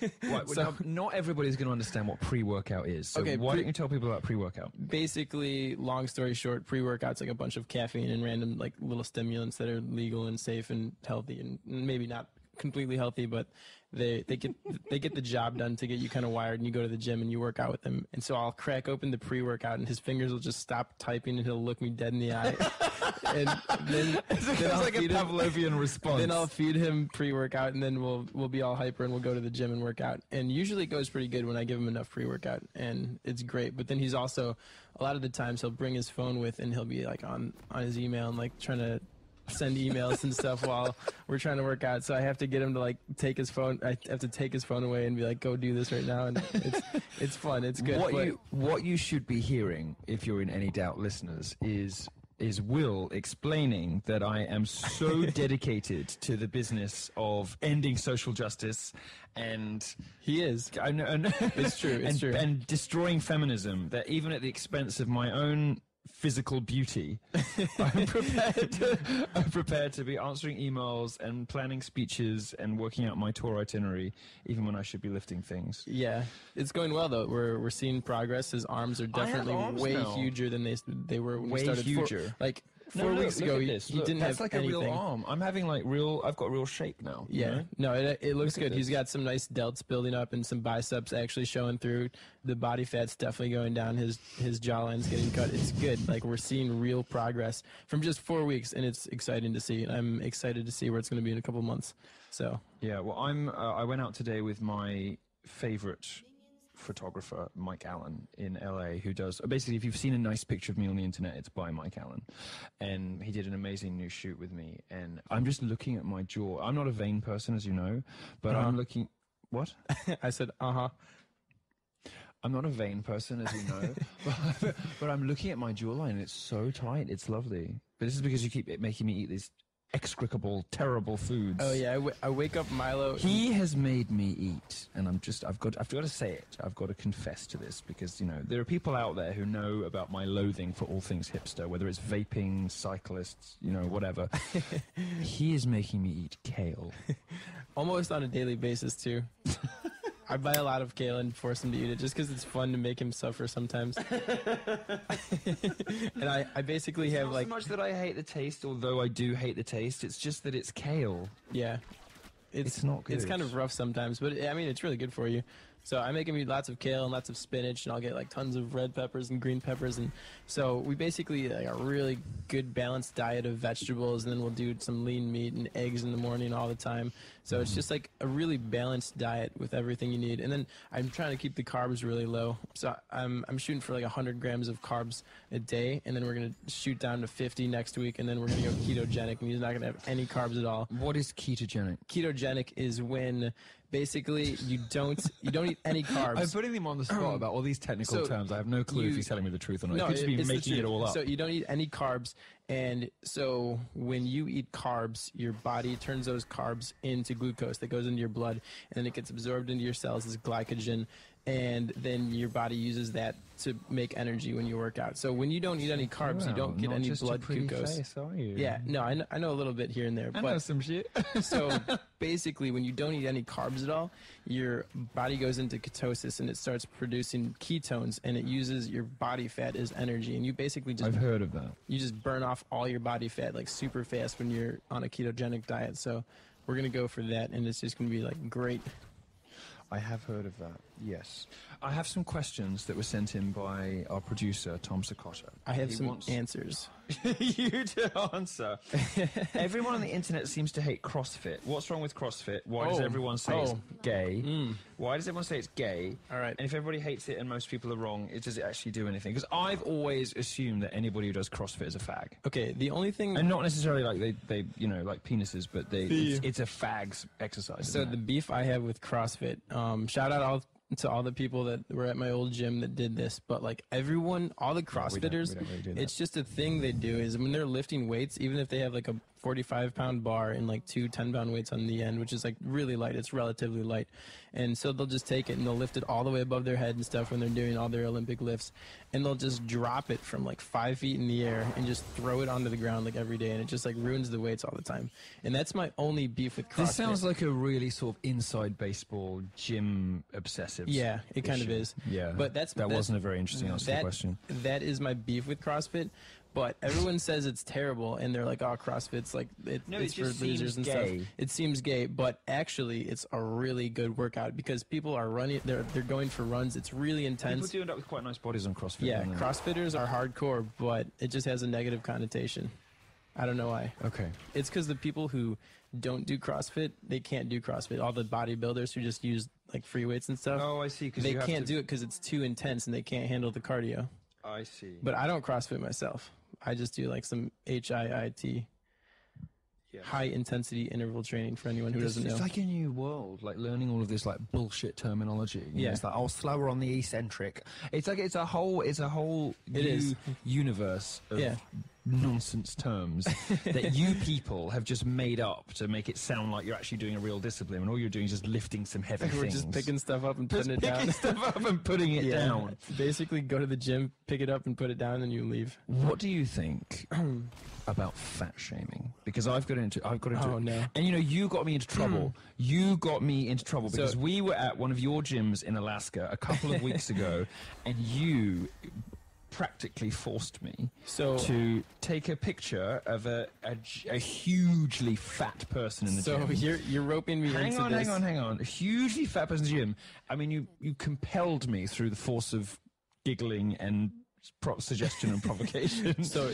now, not everybody's going to understand what pre-workout is. So why don't you tell people about pre-workout? Basically, long story short, pre-workout's like a bunch of caffeine and random like little stimulants that are legal and safe and healthy, and maybe not completely healthy, but they get the job done to get you kind of wired, and you go to the gym and you work out with them. And so I'll crack open the pre-workout, and his fingers will just stop typing, and he'll look me dead in the eye. And then I'll like a Pavlovian response. Then I'll feed him pre-workout, and then we'll be all hyper, and we'll go to the gym and work out. And usually it goes pretty good when I give him enough pre-workout, and it's great. But then he's also, a lot of the times he'll bring his phone with, and he'll be like on his email and like trying to send emails and stuff while we're trying to work out. So I have to get him to like take his phone. I have to take his phone away and be like, go do this right now. And it's fun. It's good. What you should be hearing, if you're in any doubt, listeners, is Will explaining that I am so dedicated to the business of ending social justice, and he is. It's true. It's true. And destroying feminism, that even at the expense of my own physical beauty, I'm prepared to be answering emails and planning speeches and working out my tour itinerary, even when I should be lifting things. Yeah, it's going well though. We're seeing progress. His arms are definitely way huger than they were when we started. Huger. Like 4 weeks ago, he didn't That's have like anything. a real arm. I'm having like I've got real shape now. you Yeah, know? no, it looks Look at good. He's this. got some nice delts building up and some biceps actually showing through. The body fat's definitely going down. His jawline's getting cut. It's good. Like we're seeing real progress from just 4 weeks, and it's exciting to see. I'm excited to see where it's going to be in a couple months. So Yeah, well, I went out today with my favorite photographer, Mike Allen, in LA, who does basically, if you've seen a nice picture of me on the internet, it's by Mike Allen. And he did an amazing new shoot with me. And I'm just looking at my jaw. I'm not a vain person, as you know, but I'm looking. What? I said, I'm not a vain person, as you know, but I'm looking at my jawline and it's so tight. It's lovely. But this is because you keep making me eat these execrable, terrible foods. oh yeah, I wake up Milo. He has made me eat, and I've got to say it. I've got to confess to this because, you know, there are people out there who know about my loathing for all things hipster, whether it's vaping, cyclists, you know, whatever. He is making me eat kale. Almost on a daily basis too. I buy a lot of kale and force him to eat it just because it's fun to make him suffer sometimes. And I basically have Not like, so much that I hate the taste, although I do hate the taste. It's just that it's kale. yeah, It's not It's good. kind of rough sometimes, but I mean, it's really good for you. So I make him eat lots of kale and lots of spinach, and I'll get like tons of red peppers and green peppers, and so we basically eat like a really good balanced diet of vegetables, and then we'll do some lean meat and eggs in the morning all the time. So it's just like a really balanced diet with everything you need. And then I'm trying to keep the carbs really low. So I'm shooting for like 100 grams of carbs a day, and then we're gonna shoot down to 50 next week, and then we're gonna go ketogenic, and he's not gonna have any carbs at all. What is ketogenic? Ketogenic is when basically you don't eat any carbs. I'm putting him on the spot about all these technical So terms. I have no clue if you- he's telling me the truth or not. No, he could just be it's the making it truth. all up. So you don't eat any carbs, and so when you eat carbs, your body turns those carbs into glucose that goes into your blood, and then it gets absorbed into your cells as glycogen, and then your body uses that to make energy when you work out. So when you don't eat any carbs, you don't get not any just blood a pretty glucose. face, are you? Yeah, no, I know a little bit here and there, I but know some shit. so basically, when you don't eat any carbs at all, your body goes into ketosis and it starts producing ketones, and it uses your body fat as energy. And you basically just I've heard of that. you just burn off all your body fat like super fast when you're on a ketogenic diet. So we're gonna go for that, and it's just gonna be like great. I have heard of that, yes. I have some questions that were sent in by our producer, Tom Sakota. I have He some wants answers. you to answer. Everyone on the internet seems to hate CrossFit. What's wrong with CrossFit? Why does Oh, everyone say it's oh. gay? Why does everyone say it's gay? All right. And if everybody hates it and most people are wrong, does it actually do anything? Because I've always assumed that anybody who does CrossFit is a fag. Okay, the only thing. And not necessarily like they you know, like penises, but it's a fag's exercise. So isn't the it? beef I have with CrossFit, shout out to all the people that were at my old gym that did this, but like everyone, all the we don't CrossFitters, really do that. it's just a thing they do is when they're lifting weights, even if they have like a 45-pound bar and like two 10-pound weights on the end, which is like really light, it's relatively light. And so they'll just take it and they'll lift it all the way above their head and stuff when they're doing all their Olympic lifts. And they'll just drop it from like 5 feet in the air and just throw it onto the ground like every day. And it just like ruins the weights all the time. And that's my only beef with CrossFit. This sounds like a really sort of inside baseball gym obsessive. Yeah, it kind of issue. is. Yeah, But that wasn't a very interesting answer to the question. That is my beef with CrossFit. But everyone says it's terrible, and they're like, "Oh, CrossFit's like No, it's it for just losers seems and gay. stuff." It seems gay, but actually, it's a really good workout because people are running. They're going for runs. It's really People intense. do end up with quite nice bodies on CrossFit. Yeah, don't they? CrossFitters are hardcore, but it just has a negative connotation. I don't know why. Okay. It's because the people who don't do CrossFit, they can't do CrossFit. All the bodybuilders who just use like free weights and stuff, Oh, I see. Because they can't do it because it's too intense and they can't handle the cardio. I see. But I don't CrossFit myself. I just do like some HIIT, high intensity interval training for anyone who doesn't know. It's like a new world, like learning all of this like bullshit terminology. You know, Yeah. it's like slower on the eccentric. It's like it's a whole It new is. universe of Yeah. nonsense terms that you people have just made up to make it sound like you're actually doing a real discipline, when all you're doing is just lifting some heavy We're things. just picking stuff up and Just putting it picking down. stuff up and putting it Yeah. down. Basically, go to the gym, pick it up, and put it down, and you leave. What do you think about fat shaming? Because I've got into Oh, no. and you know, you got me into trouble. You got me into trouble because So- we were at one of your gyms in Alaska a couple of weeks ago, and you practically forced me So- to take a picture of a hugely fat person in the So gym. you're roping me Hang into on, this. hang on. A hugely fat person in the gym. I mean, you compelled me through the force of giggling and suggestion and provocation. So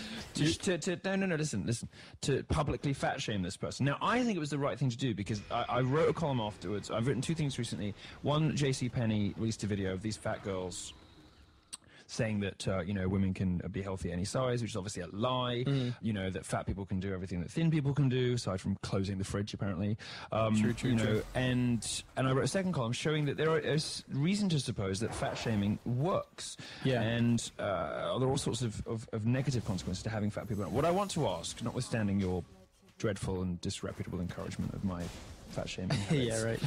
listen. To publicly fat shame this person. Now, I think it was the right thing to do because I wrote a column afterwards. I've written two things recently. One, JCPenney released a video of these fat girls saying that women can be healthy any size, which is obviously a lie. You know that fat people can do everything that thin people can do, aside from closing the fridge, apparently. True. And I wrote a second column showing that there is reason to suppose that fat shaming works. Yeah. And there are all sorts of negative consequences to having fat people. What I want to ask, notwithstanding your dreadful and disreputable encouragement of my fat shaming Yeah, habits,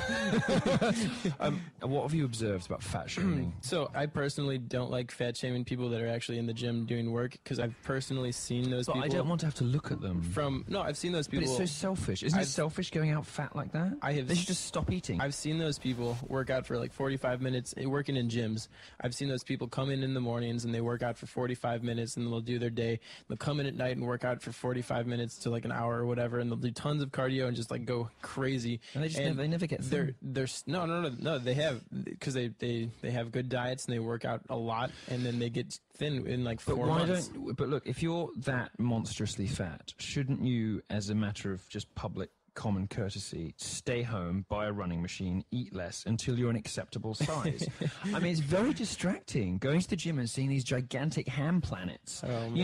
right. what have you observed about fat shaming? So I personally don't like fat shaming people that are actually in the gym doing work because I've personally seen those But people. I don't want to have to look at them. I've seen those But people. it's so selfish. Isn't it I've- selfish going out fat like that? They should just stop eating. I've seen those people work out for like 45 minutes, working in gyms. I've seen those people come in the mornings and they work out for 45 minutes and they'll do their day. They'll come in at night and work out for 45 minutes to like an hour or whatever, and they'll do tons of cardio and just like go crazy. And they never get thin. No. They have because they have good diets and they work out a lot, and then they get thin in like 4 months. But look, if you're that monstrously fat, shouldn't you, as a matter of just public common courtesy, stay home, buy a running machine, eat less until you're an acceptable size? I mean, it's very distracting going to the gym and seeing these gigantic ham planets.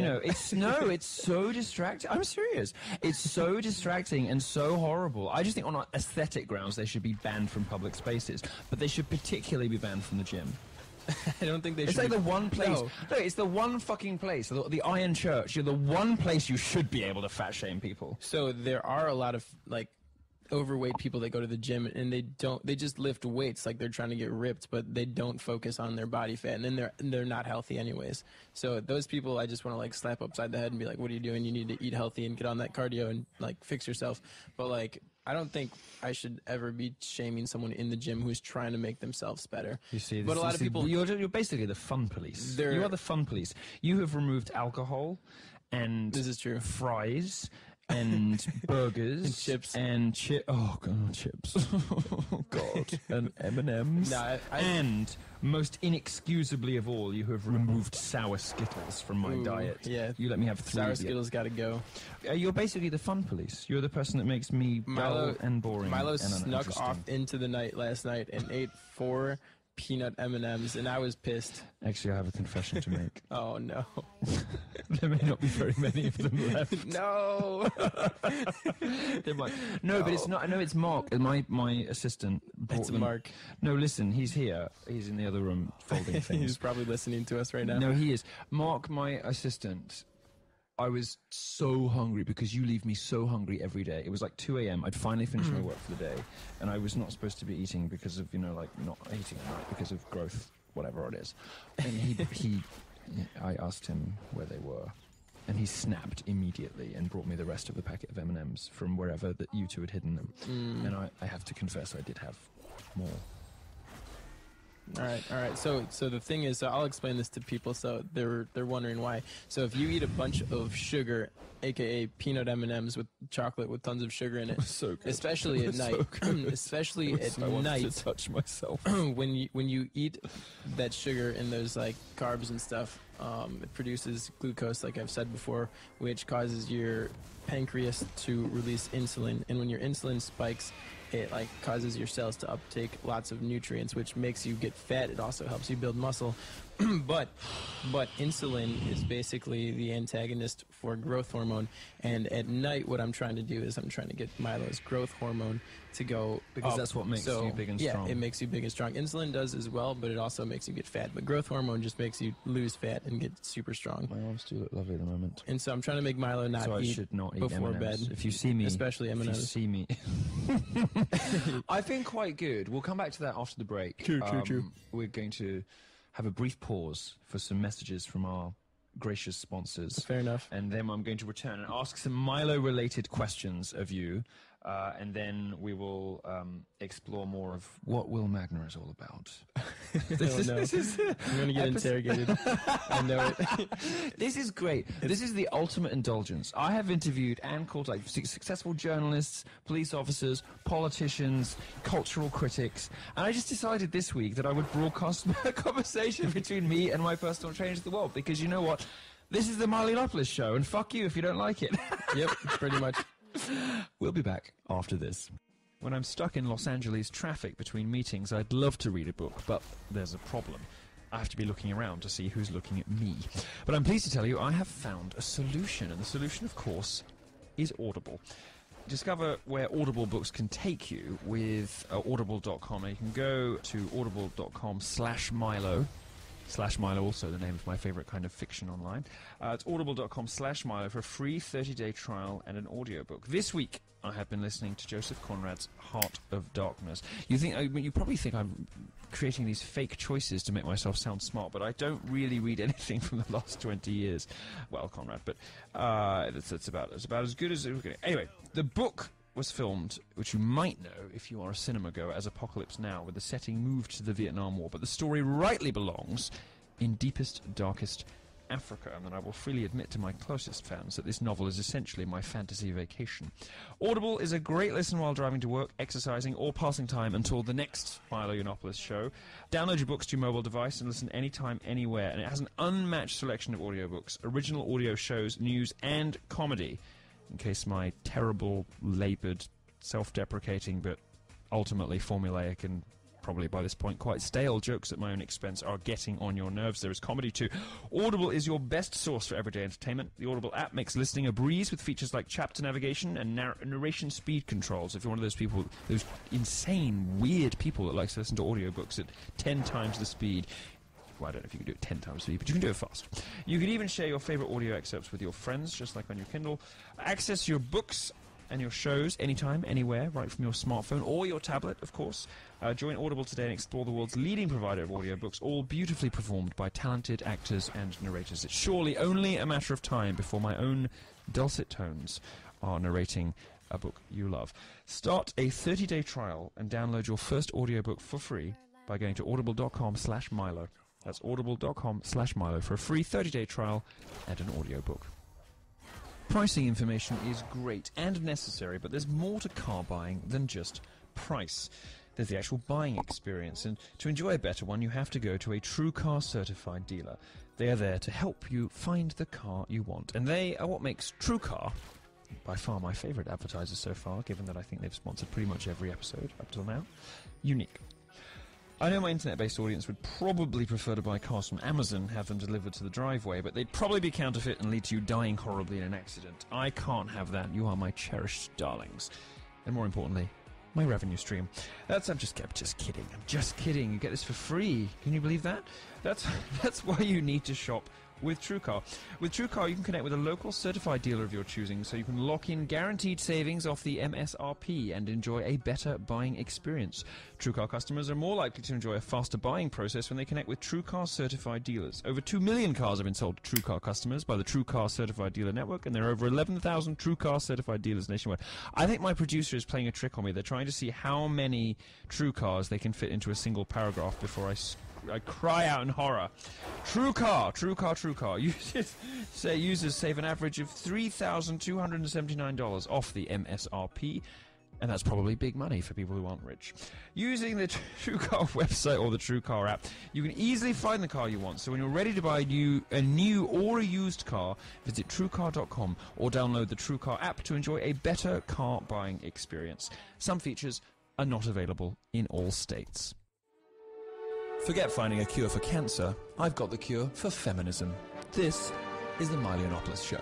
It's so distracting. I'm serious. It's so distracting and so horrible. I just think on aesthetic grounds they should be banned from public spaces, but they should particularly be banned from the gym. I don't think they It's should. like the one place. No. No, it's the one fucking place. The Iron Church. You're the one place you should be able to fat shame people. So there are a lot of like overweight people that go to the gym and they just lift weights like they're trying to get ripped, but they don't focus on their body fat, and then they're not healthy anyways. So those people I just want to like slap upside the head and be like, what are you doing? You need to eat healthy and get on that cardio and like fix yourself. But like I don't think I should ever be shaming someone in the gym who's trying to make themselves better. You see, but a lot of people, you're basically the fun police. You are the fun police. You have removed alcohol and this is true. Fries and burgers And chips. and oh god, chips. Oh god, and M&Ms. No, and most inexcusably of all, you have removed sour Skittles from my Ooh, diet. yeah. You let me have 3. Sour Skittles got to go. You're basically the fun police. You're the person that makes me dull and boring. Milo and snuck uninteresting. off into the night last night and ate 4 peanut M&Ms, and I was pissed. Actually, I have a confession to make. Oh no. There may not be very many of them left. No. They're like, no, but it's not. No, it's Mark. My assistant. brought It's them. Mark. No, listen, he's here. He's in the other room folding He's things. probably listening to us right now. No, he is. Mark, my assistant. I was so hungry because you leave me so hungry every day. It was like 2 a.m. I'd finally finished my work for the day, and I was not supposed to be eating because of not eating at night because of growth, whatever it is. And I asked him where they were, and he snapped immediately and brought me the rest of the packet of M&Ms from wherever that you two had hidden them. And I have to confess, I did have more. All right. So the thing is, I'll explain this to people so they're wondering why. So if you eat a bunch of sugar, aka peanut M&Ms with chocolate with tons of sugar in it, So good. especially at night, especially at I wanted night, to touch myself. when you eat that sugar and those like carbs and stuff, it produces glucose, like I've said before, which causes your pancreas to release insulin, and when your insulin spikes, it like causes your cells to uptake lots of nutrients, which makes you get fat. It also helps you build muscle. but insulin is basically the antagonist for growth hormone, and at night what I'm trying to do is I'm trying to get Milo's growth hormone to go Because up. that's what makes So, you big and yeah, strong. it makes you big and strong. Insulin does as well, but it also makes you get fat. But growth hormone just makes you lose fat and get super strong. My arms do look lovely at the moment. And so I'm trying to make Milo not So I eat should not eat before M&Ms. bed. If you see me, especially if you M&Ms. see me, I've been quite good. We'll come back to that after the break. True. We're going to have a brief pause for some messages from our gracious sponsors. Fair enough. And then I'm going to return and ask some Milo-related questions of you. And then we will explore more of what Will Magner is all about. I'm going to get interrogated. I know it. This is great. This is the ultimate indulgence. I have interviewed and called like successful journalists, police officers, politicians, cultural critics, and I just decided this week that I would broadcast a conversation between me and my personal trainer of the world, because you know what? This is the Milo Yiannopoulos show, and fuck you if you don't like it. Yep, pretty much. We'll be back after this. When I'm stuck in Los Angeles traffic between meetings, I'd love to read a book, but there's a problem. I have to be looking around to see who's looking at me. But I'm pleased to tell you I have found a solution, and the solution, of course, is Audible. Discover where Audible books can take you with audible.com. And you can go to audible.com/Milo. /Milo, also the name of my favorite kind of fiction online. It's audible.com/Milo for a free 30-day trial and an audiobook. This week, I have been listening to Joseph Conrad's Heart of Darkness. You probably think I'm creating these fake choices to make myself sound smart, but I don't really read anything from the last 20 years. Well, Conrad, but it's about as good as it was going to. Anyway, the book was filmed, which you might know if you are a cinema goer, as Apocalypse Now, with the setting moved to the Vietnam War, but the story rightly belongs in deepest, darkest Africa, and I will freely admit to my closest fans that this novel is essentially my fantasy vacation. Audible is a great listen while driving to work, exercising, or passing time until the next Milo Yiannopoulos show. Download your books to your mobile device and listen anytime, anywhere, and it has an unmatched selection of audiobooks, original audio shows, news, and comedy. In case my terrible, laboured, self-deprecating, but ultimately formulaic and probably by this point quite stale jokes at my own expense are getting on your nerves, there is comedy too. Audible is your best source for everyday entertainment. The Audible app makes listening a breeze with features like chapter navigation and narration speed controls. If you're one of those people, those insane, weird people that likes to listen to audiobooks at 10 times the speed, well, I don't know if you can do it 10 times speed, but you can do it fast. You can even share your favourite audio excerpts with your friends, just like on your Kindle. Access your books and your shows anytime, anywhere, right from your smartphone or your tablet, of course. Join Audible today and explore the world's leading provider of audiobooks, all beautifully performed by talented actors and narrators. It's surely only a matter of time before my own dulcet tones are narrating a book you love. Start a 30-day trial and download your first audiobook for free by going to audible.com/Milo. That's audible.com/Milo for a free 30-day trial and an audiobook. Pricing information is great and necessary, but there's more to car buying than just price. There's the actual buying experience, and to enjoy a better one, you have to go to a TrueCar certified dealer. They are there to help you find the car you want, and they are what makes TrueCar, by far my favourite advertiser so far, given that I think they've sponsored pretty much every episode up till now, unique. I know my internet-based audience would probably prefer to buy cars from Amazon, have them delivered to the driveway, but they'd probably be counterfeit and lead to you dying horribly in an accident. I can't have that. You are my cherished darlings. And more importantly, my revenue stream. I'm just kidding. I'm just kidding. You get this for free. Can you believe that? That's why you need to shop with TrueCar. With TrueCar, you can connect with a local certified dealer of your choosing, so you can lock in guaranteed savings off the MSRP and enjoy a better buying experience. TrueCar customers are more likely to enjoy a faster buying process when they connect with TrueCar certified dealers. Over 2 million cars have been sold to TrueCar customers by the TrueCar certified dealer network, and there are over 11,000 TrueCar certified dealers nationwide. I think my producer is playing a trick on me. They're trying to see how many TrueCars they can fit into a single paragraph before I cry out in horror. TrueCar. Users save an average of $3,279 off the MSRP, and that's probably big money for people who aren't rich. Using the TrueCar website or the TrueCar app, you can easily find the car you want. So when you're ready to buy a new or a used car, visit TrueCar.com or download the TrueCar app to enjoy a better car buying experience. Some features are not available in all states. Forget finding a cure for cancer. I've got the cure for feminism. This is the Milo Yiannopoulos Show.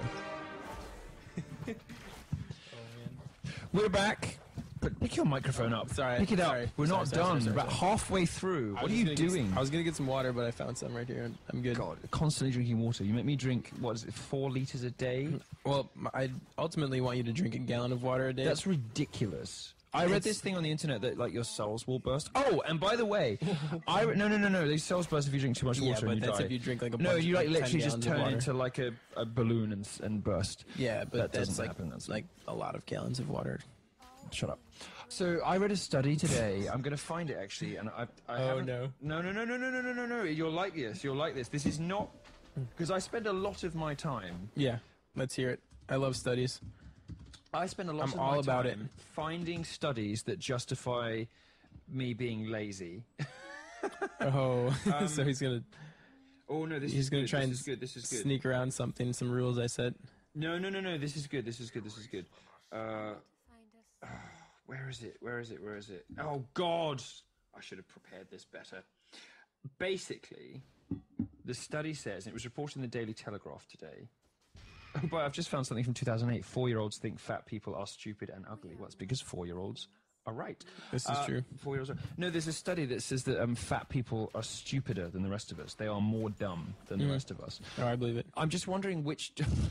We're back. But pick your microphone up. Sorry. Pick it up. Sorry. We're not done. Sorry. We're about halfway through. What are you doing? I was going to get some water, but I found some right here, and I'm good. God, constantly drinking water. You make me drink, 4 litres a day? Well, I ultimately want you to drink a gallon of water a day. That's ridiculous. I read this thing on the internet that like your cells will burst. Oh, and by the way, no. These cells burst if you drink too much water but and you that's die. if you drink like a No, bunch you like 10 literally just gallons of turn water. into like a balloon and burst. Yeah, but that that's doesn't like happen. That's like a lot of gallons of water. Shut up. So I read a study today. I'm going to find it actually, and I Oh, haven't. No. You'll like this. You'll like this. This is not because I spend a lot of my time. Yeah, let's hear it. I love studies. I spend a lot I'm of all my about time finding studies that justify me being lazy. Oh, so he's gonna Oh no, this he's is gonna good. try This and is good. This is good. sneak around some rules I set. No. This is good. This is good. This is good. Find us. Where is it? Oh God! I should have prepared this better. Basically, the study says, and it was reported in the Daily Telegraph today. Oh, but I've just found something from 2008. 4-year-olds think fat people are stupid and ugly. Well, it's because 4-year-olds are right. This is true. 4-year-olds are... No, there's a study that says that fat people are stupider than the rest of us. They are more dumb than the rest of us. Oh, I believe it. I'm just wondering which.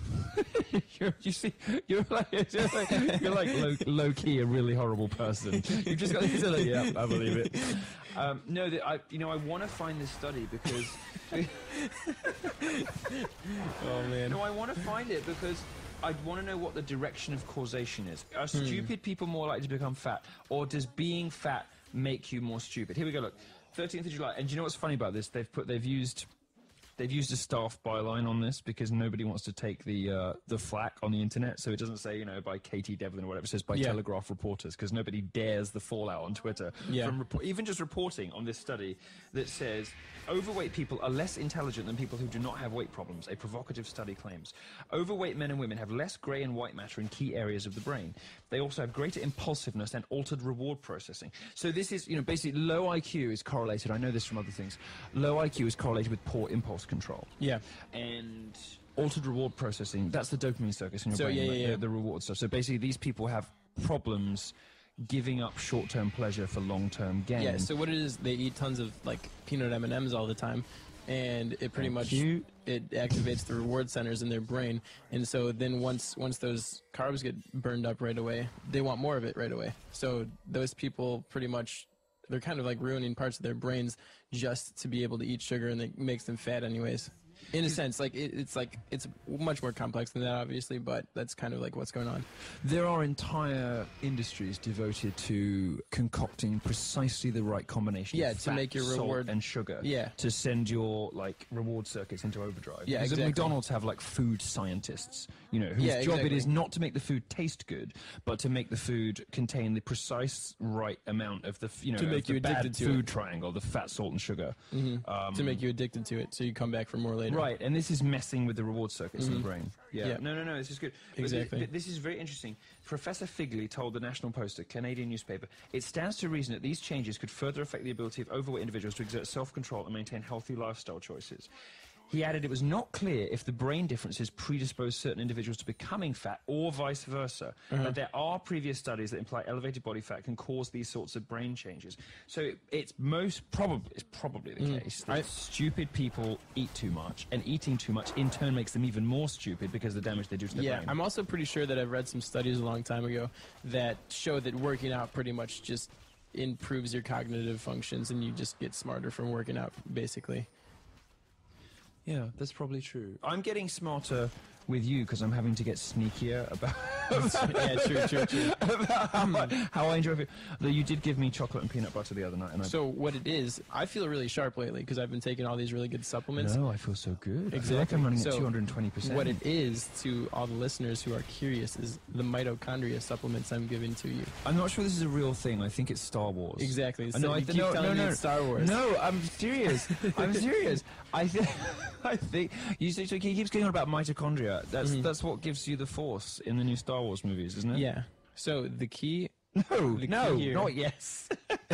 You're like low key a really horrible person. You've just got to say, like, yeah, I believe it. No, I want to find this study because. Oh man. No, I want to find it because I want to know what the direction of causation is. Are stupid people more likely to become fat, or does being fat make you more stupid? Here we go. Look, 13th of July. And do you know what's funny about this? They've used a staff byline on this because nobody wants to take the flack on the internet. So it doesn't say, by Katie Devlin or whatever. It says by Telegraph reporters because nobody dares the fallout on Twitter from even just reporting on this study that says overweight people are less intelligent than people who do not have weight problems. A provocative study claims. Overweight men and women have less grey and white matter in key areas of the brain. They also have greater impulsiveness and altered reward processing. So this is, basically low IQ is correlated. I know this from other things. Low IQ is correlated with poor impulse control. Yeah. And altered reward processing, that's the dopamine circuit in your So, brain, the reward stuff. So basically these people have problems giving up short-term pleasure for long-term gain. Yeah, so what it is, they eat tons of like peanut M&Ms all the time, and it pretty much it activates the reward centers in their brain, and so then once those carbs get burned up right away, they want more of it right away. So those people pretty much, they're kind of like ruining parts of their brains just to be able to eat sugar, and it makes them fat anyways. In a sense, like it's much more complex than that, obviously, but that's kind of like what's going on. There are entire industries devoted to concocting precisely the right combination of to fat, make your salt, reward and sugar to send your reward circuits into overdrive. Yeah, because exactly. McDonald's have food scientists, whose job it is not to make the food taste good, but to make the food contain the precise right amount of the to make you addicted to food triangle, the fat, salt, and sugar. To make you addicted to it, so you come back for more later. Right, and this is messing with the reward circuits in the brain. Yeah. No, this is good. Exactly. This is very interesting. Professor Figley told the National Post, a Canadian newspaper, it stands to reason that these changes could further affect the ability of overweight individuals to exert self-control and maintain healthy lifestyle choices. He added it was not clear if the brain differences predispose certain individuals to becoming fat or vice versa, but there are previous studies that imply elevated body fat can cause these sorts of brain changes. So it's probably the case that stupid people eat too much, and eating too much in turn makes them even more stupid because of the damage they do to their brain. I'm also pretty sure that I've read some studies a long time ago that show that working out pretty much just improves your cognitive functions, and you just get smarter from working out, basically. Yeah, that's probably true. I'm getting smarter with you because I'm having to get sneakier about True. about how I enjoy it. Though you did give me chocolate and peanut butter the other night, and So what it is, I feel really sharp lately because I've been taking all these really good supplements. No, I feel so good. I feel Exactly. like I'm running So at 220%. What it is, to all the listeners who are curious, is the mitochondria supplements I'm giving to you. I'm not sure this is a real thing. I think it's Star Wars. Exactly. No, you keep telling me it's Star Wars. No, I'm serious. I'm serious. I think he keeps going on about mitochondria. That's what gives you the Force in the new Star Wars movies, isn't it? Yeah. So the key... No, The no, key here- not yes.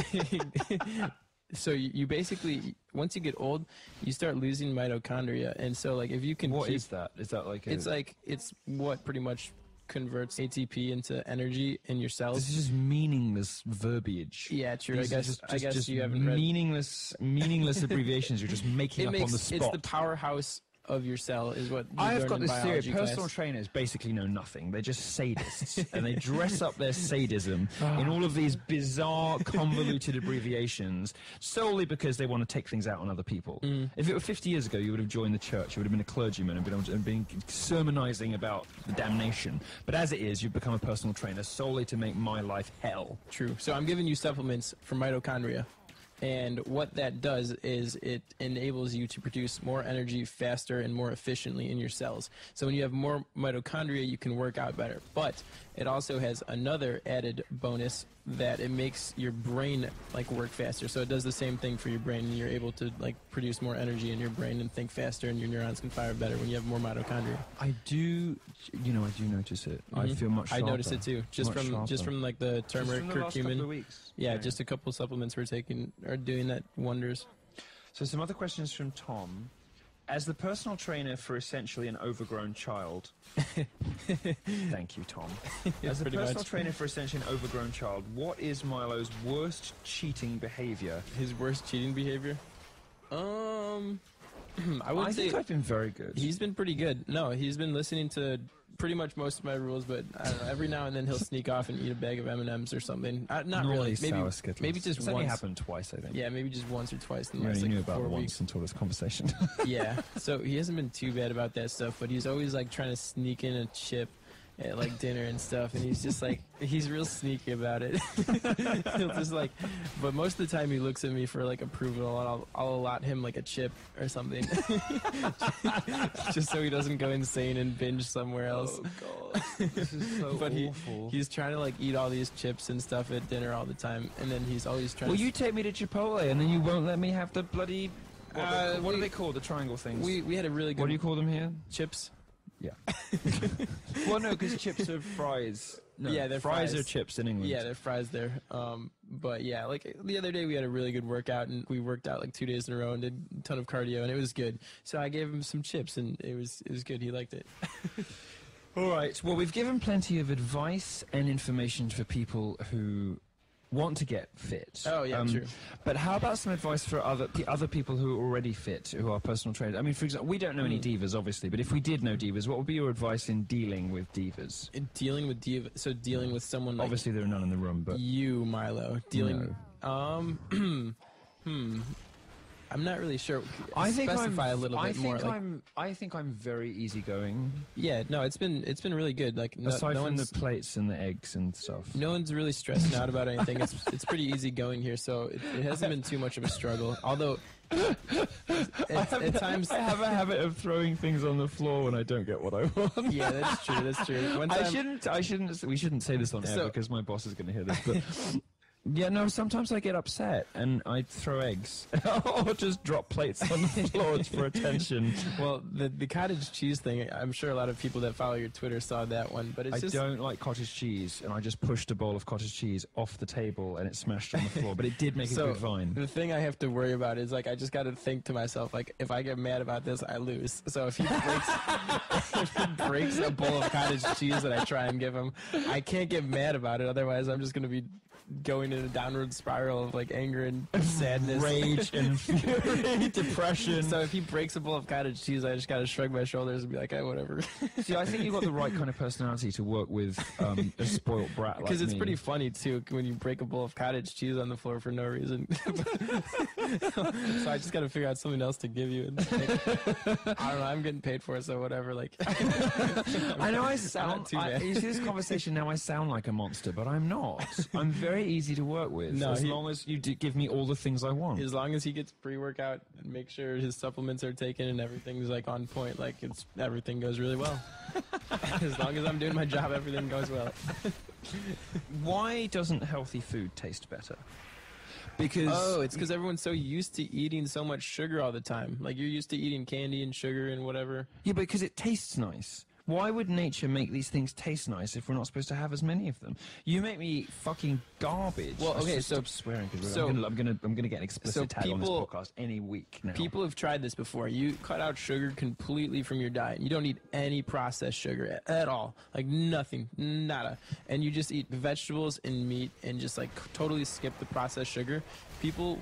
So you basically, once you get old, you start losing mitochondria, and so if you can What keep, is that? Is that like a... it's what pretty much converts ATP into energy in your cells. This is just meaningless verbiage. Yeah, true. These I are guess just you haven't read. meaningless abbreviations you're just making up on the spot. It's the powerhouse of your cell is what you I've learn got in this theory. biology Personal class. trainers basically know nothing. They're just sadists, and they dress up their sadism in all of these bizarre, convoluted abbreviations solely because they want to take things out on other people. If it were 50 years ago, you would have joined the church. You would have been a clergyman and been sermonizing about the damnation. But as it is, you've become a personal trainer solely to make my life hell. True. So I'm giving you supplements for mitochondria. And what that does is it enables you to produce more energy faster and more efficiently in your cells. So when you have more mitochondria, you can work out better. But it also has another added bonus that it makes your brain like work faster. So it does the same thing for your brain, and you're able to like produce more energy in your brain and think faster, and your neurons can fire better when you have more mitochondria. I do notice it. I feel much sharper. I notice it too, just from like the turmeric, Just from the last couple curcumin. of weeks. Yeah, just a couple supplements we're taking are doing that wonders. So some other questions from Tom. As the personal trainer for essentially an overgrown child... Thank you, Tom. As the pretty personal much. trainer for essentially an overgrown child, what is Milo's worst cheating behavior? His worst cheating behavior? I would I say think I've been very good. he's been pretty good. No, he's been listening to pretty much most of my rules, but I don't know, every now and then he'll sneak off and eat a bag of M&Ms or something. Not Normally really. sour Skittles. Maybe just it's once. only happened twice, I think. Yeah, maybe just once or twice in the You last only knew like about 4 it once weeks. until this conversation. Yeah, so he hasn't been too bad about that stuff, but he's always like trying to sneak in a chip at like dinner and stuff, and he's just like, he's real sneaky about it. He'll just like, but most of the time he looks at me for like approval, and I'll allot him like a chip or something, just so he doesn't go insane and binge somewhere else. Oh, God. This is so But awful. he's trying to like eat all these chips and stuff at dinner all the time, and then he's always trying Well, to... you take me to Chipotle, and then you won't let me have the bloody... What do we- they call the triangle things? we had a really good... What do you call them here? Chips? Yeah. Well, no, because chips are fries. No, Yeah, they're fries. Are fries. chips in England. Yeah, they're fries there. But yeah, like the other day we had a really good workout, and we worked out like 2 days in a row and did a ton of cardio, and it was good. So I gave him some chips, and it was good. He liked it. All right. Well, we've given plenty of advice and information for people who want to get fit. Oh, yeah, true. But how about some advice for other people who are already fit, who are personal trainers? I mean, for example, we don't know any divas, obviously, but if we did know divas, what would be your advice in dealing with divas? Dealing with dealing with someone like Obviously, there are none in the room, but you, Milo. I'm not really sure. Specify a little bit more. Like, I think I'm very easygoing. yeah, no, it's been really good. Like Aside no from the one's plates and the eggs and stuff. no one's really stressing out about anything. It's pretty easy going here, so it hasn't been too much of a struggle. Although at times, I have a habit of throwing things on the floor when I don't get what I want. yeah, that's true. That's true. One time, We shouldn't say this on air So- because my boss is going to hear this. But yeah, no. Sometimes I get upset and I throw eggs or just drop plates on the floor for attention. well, the cottage cheese thing. I'm sure a lot of people that follow your Twitter saw that one, but it's I just don't like cottage cheese, and I just pushed a bowl of cottage cheese off the table and it smashed on the floor. But it did make a so good vine. the thing I have to worry about is like I just got to think to myself like if I get mad about this, I lose. So if he breaks a bowl of cottage cheese that I try and give him, I can't get mad about it. Otherwise, I'm just gonna be going in a downward spiral of like anger and sadness, Rage and fury, depression. So if he breaks a bowl of cottage cheese, I just gotta shrug my shoulders and be like, hey, whatever. See, I think you've got the right kind of personality to work with a spoilt brat like Because it's me. pretty funny too when you break a bowl of cottage cheese on the floor for no reason. So I just gotta figure out something else to give you. And like, I don't know. I'm getting paid for it, so whatever. Like, I know I sound. too bad. You see this conversation now. I sound like a monster, but I'm not. I'm very easy to work with. No, as long as you give me all the things I want. as long as he gets pre-workout and make sure his supplements are taken and everything's like on point, like everything goes really well. As long as I'm doing my job, everything goes well. Why doesn't healthy food taste better? Because It's because everyone's so used to eating so much sugar all the time. Like you're used to eating candy and sugar and whatever. yeah, because it tastes nice. Why would nature make these things taste nice if we're not supposed to have as many of them? You make me eat fucking garbage. Well, okay, Let's so- stop swearing because so- I'm gonna get an explicit tag on this people- podcast any week now. People have tried this before. You cut out sugar completely from your diet. You don't eat any processed sugar at all. Like nothing, nada. And you just eat vegetables and meat and just like totally skip the processed sugar. People will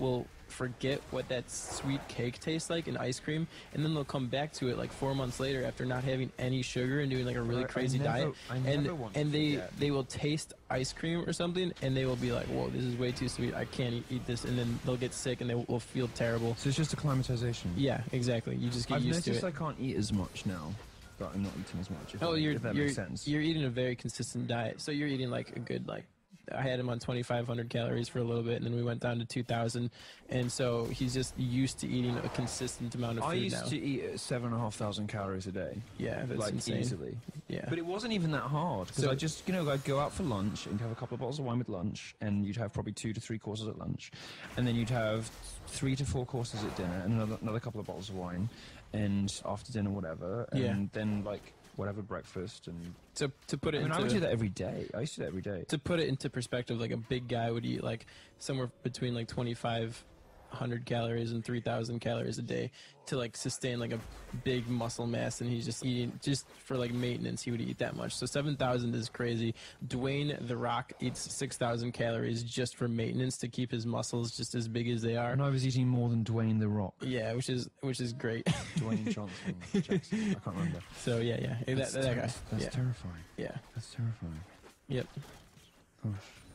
forget what that sweet cake tastes like in ice cream, and then they'll come back to it like 4 months later after not having any sugar and doing like a really crazy diet, and they will taste ice cream or something, and they will be like, whoa, this is way too sweet, I can't eat this, and then they'll get sick and they will feel terrible. So it's just acclimatization. Yeah, exactly. You just get used to it. I've noticed I can't eat as much now, but I'm not eating as much. If that you're makes sense. You're eating a very consistent diet, so you're eating like a good I had him on 2,500 calories for a little bit, and then we went down to 2,000, and so he's just used to eating a consistent amount of food now. I used to eat 7,500 calories a day. Yeah, that's insane. Easily. Yeah. But it wasn't even that hard, because I just, I'd go out for lunch and have a couple of bottles of wine with lunch, and you'd have probably 2 to 3 courses at lunch, and then you'd have 3 to 4 courses at dinner, and another couple of bottles of wine, and after dinner, whatever, and then, whatever, breakfast, and to put it I would do that every day. I used to do that every day. To put it into perspective, like a big guy would eat like somewhere between like 2,500 calories and 3,000 calories a day to like sustain like a big muscle mass, and he's just eating just for like maintenance. He would eat that much. So 7,000 is crazy. Dwayne The Rock eats 6,000 calories just for maintenance to keep his muscles just as big as they are. And I was eating more than Dwayne The Rock. Yeah, which is great. Dwayne Johnson Jackson. I can't remember. So yeah. That guy. That's terrifying. Yeah. That's terrifying. Yep. Gosh.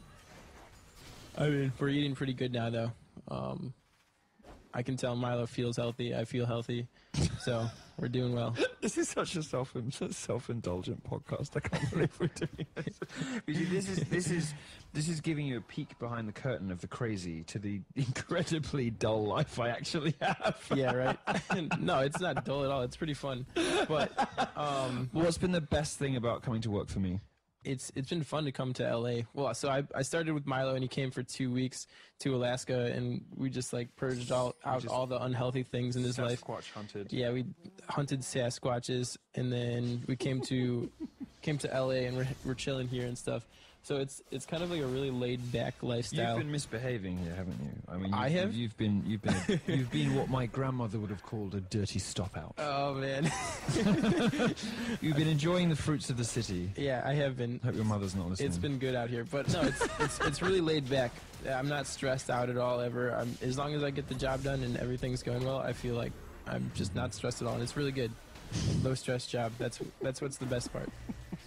I mean, we're eating pretty good now, though. I can tell Milo feels healthy. I feel healthy. So we're doing well. This is such a self-indulgent podcast. I can't believe we're doing this. This is giving you a peek behind the curtain of the crazy to the incredibly dull life I actually have. Yeah, right. No, it's not dull at all. It's pretty fun. But what's been the best thing about coming to work for me? It's been fun to come to LA. Well, so I started with Milo, and he came for 2 weeks to Alaska, and we just purged out all the unhealthy things in his life. Sasquatch hunted. Yeah, we hunted Sasquatches, and then we came to LA, and we're chilling here and stuff. So it's kind of like a really laid back lifestyle. You've been misbehaving here, haven't you? I mean, I have. You've been what my grandmother would have called a dirty stop out. Oh man. You've been enjoying the fruits of the city. Yeah, I have been. Hope your mother's not listening. It's been good out here, but no, it's really laid back. I'm not stressed out at all ever. As long as I get the job done and everything's going well, I feel like I'm just not stressed at all, and it's really good. Low stress job. That's what's the best part.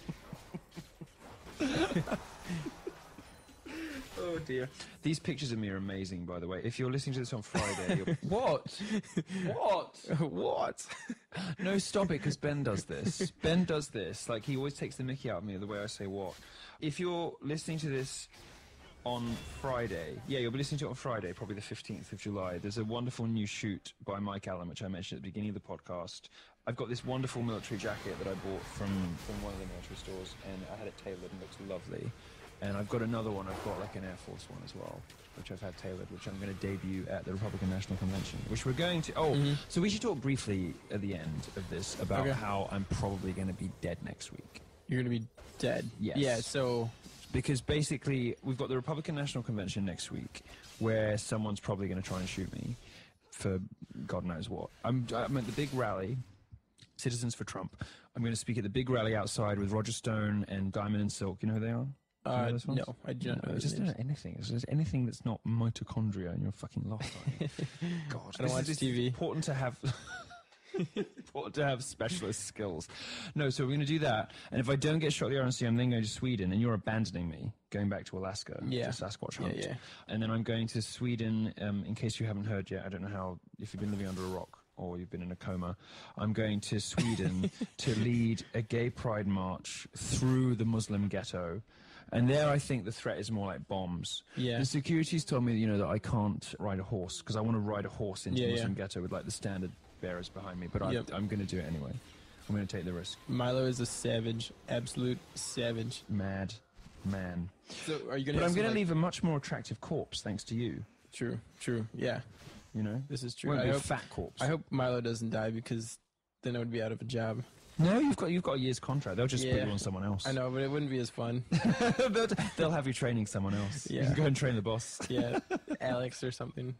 Oh dear. These pictures of me are amazing, by the way. If you're listening to this on Friday, what? No, stop it, because Ben does this. Ben does this. He always takes the mickey out of me the way I say what. If you're listening to this on Friday, you'll be listening to it on Friday, probably the 15th of July. There's a wonderful new shoot by Mike Allen, which I mentioned at the beginning of the podcast. I've got this wonderful military jacket that I bought from one of the military stores, and I had it tailored and it looks lovely. And I've got another one, I've got an Air Force one as well, which I've had tailored, which I'm going to debut at the Republican National Convention, which we're going to... So we should talk briefly at the end of this about how I'm probably going to be dead next week. You're going to be dead? Yes. Yeah, so... Because basically, we've got the Republican National Convention next week, where someone's probably going to try and shoot me for God knows what. I'm at the big rally, Citizens for Trump. I'm going to speak at the big rally outside with Roger Stone and Diamond and Silk. You know who they are? No, I don't know. Just anything. It's just anything that's not mitochondria in your fucking lifetime. God, I don't watch TV. Important to have... important to have specialist skills. No, so we're going to do that. And if I don't get shot at the RNC, I'm then going to Sweden, and you're abandoning me, going back to Alaska to Sasquatch hunt. Yeah. And then I'm going to Sweden, in case you haven't heard yet. I don't know how, if you've been living under a rock or you've been in a coma. I'm going to Sweden to lead a gay pride march through the Muslim ghetto. And there, I think the threat is more like bombs. Yeah. The security's told me, that I can't ride a horse, because I want to ride a horse into the Muslim ghetto with the standard bearers behind me, but I'm going to do it anyway. I'm going to take the risk. Milo is a savage, absolute savage. Mad man. So are you going to? But I'm going to leave a much more attractive corpse thanks to you. True. Yeah. This is true. Won't be a fat corpse. I hope Milo doesn't die, because then I would be out of a job. No, you've got a year's contract. They'll just put you on someone else. I know, but it wouldn't be as fun. They'll have you training someone else. Yeah. You can go and train the boss. Yeah, Alex or something.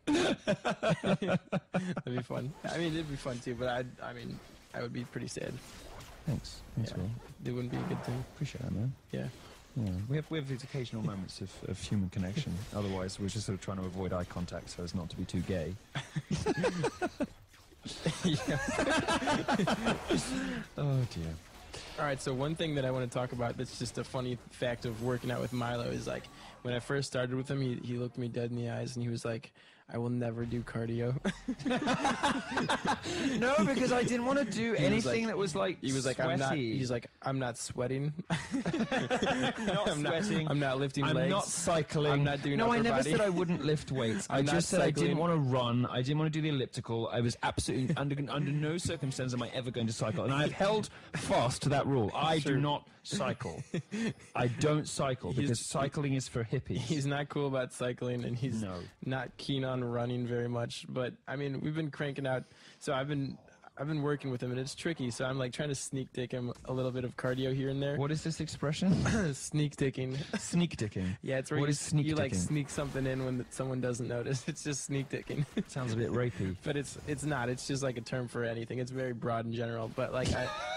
That'd be fun. I mean, it'd be fun too, but I would be pretty sad. Thanks, Will. It wouldn't be a good thing. Appreciate that, man. Yeah. Yeah, we have these occasional moments of human connection. Otherwise, we're just sort of trying to avoid eye contact so as not to be too gay. Oh dear. All right, so one thing that I want to talk about that's just a funny fact of working out with Milo is like when I first started with him, he looked me dead in the eyes and he was like, I will never do cardio. No, because I didn't want to do anything that was like he was like sweaty. I'm not sweating. Not sweating. I'm not lifting I'm legs. not cycling. I'm not doing No, I upper never body. said I wouldn't lift weights. I I'm not just said I didn't cycling. want to run. I didn't want to do the elliptical. I was absolutely under no circumstance am I ever going to cycle. And I've held fast to that rule. I do not cycle. I don't cycle because cycling is for hippies. He's not cool about cycling, and he's No. not keen on running very much. But I mean, we've been cranking out. So I've been working with him, and it's tricky. So I'm like trying to sneak dick him a little bit of cardio here and there. What is this expression? Sneak dicking. Sneak dicking. Yeah, it's where What you, is sneak you like dicking? sneak something in when someone doesn't notice. It's just sneak dicking. Sounds a bit rapey. But it's not. It's just like a term for anything. It's very broad in general. But like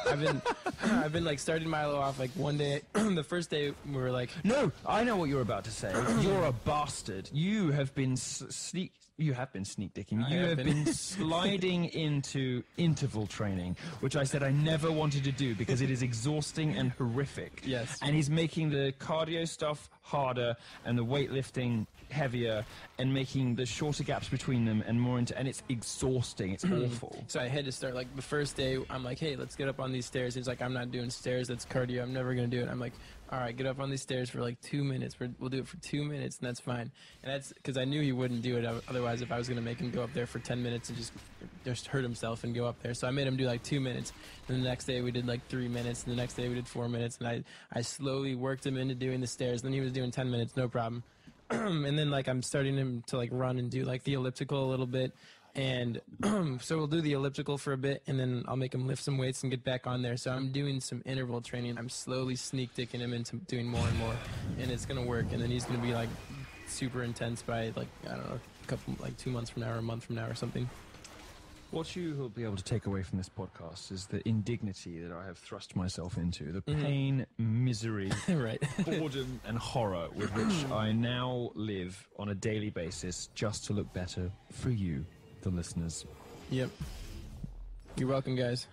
I've been like starting Milo off like one day. The first day we were like, No, I know what you're about to say. You're a bastard. You have been You have been sneak dicking. You have been sliding into interval training, which I said I never wanted to do because it is exhausting and horrific. Yes. And he's making the cardio stuff harder and the weightlifting heavier and making the shorter gaps between them and more into, and it's exhausting. It's awful. So I had to start like the first day. I'm like, hey, let's get up on these stairs. He's like, I'm not doing stairs. That's cardio. I'm never gonna do it. I'm like, all right, get up on these stairs for like 2 minutes. We'll do it for 2 minutes, and that's fine. And that's because I knew he wouldn't do it otherwise. If I was gonna make him go up there for 10 minutes and just hurt himself and go up there, so I made him do like 2 minutes. And the next day we did like 3 minutes, and the next day we did 4 minutes, and I slowly worked him into doing the stairs. Then he was doing 10 minutes, no problem. And then like I'm starting him to like run and do like the elliptical a little bit. And so we'll do the elliptical for a bit, and then I'll make him lift some weights and get back on there. So I'm doing some interval training. I'm slowly sneak dicking him into doing more and more, and it's gonna work. And then he's gonna be like super intense by like, I don't know, a couple, like 2 months from now or a month from now or something. What you will be able to take away from this podcast is the indignity that I have thrust myself into, the pain, misery, Right. boredom, and horror with which I now live on a daily basis just to look better for you, the listeners. Yep. You're welcome, guys.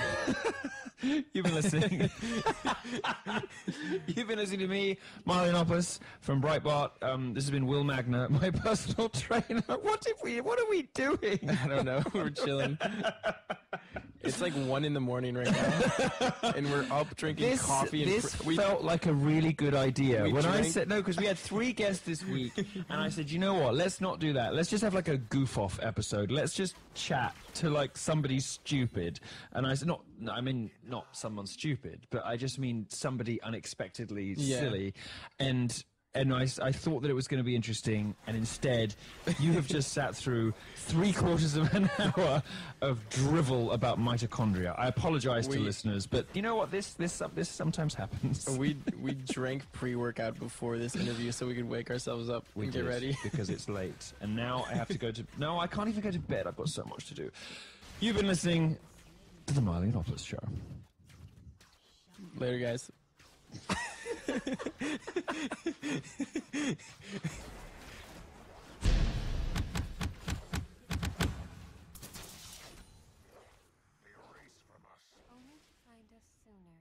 You've been listening. You've been listening to me, Marlionopoulos from Breitbart. This has been Will Magner, my personal trainer. What are we doing? I don't know. We're chilling. It's like 1 a.m. right now, and we're up drinking coffee. And This felt like a really good idea. we When I drank- said no, because we had 3 guests this week, and I said, you know what? Let's not do that. Let's just have like a goof-off episode. Let's just chat to like somebody stupid. And I said, not someone stupid, but I just mean somebody unexpectedly silly. And I thought that it was going to be interesting, and instead, you have just sat through 3/4 of an hour of drivel about mitochondria. I apologize to listeners, but you know what? This sometimes happens. We drank pre-workout before this interview so we could wake ourselves up and get did, ready. because it's late, and now I have to go to. No, I can't even go to bed. I've got so much to do. You've been listening to the Marlionopoulos Show. Later, guys. Only to find us sooner.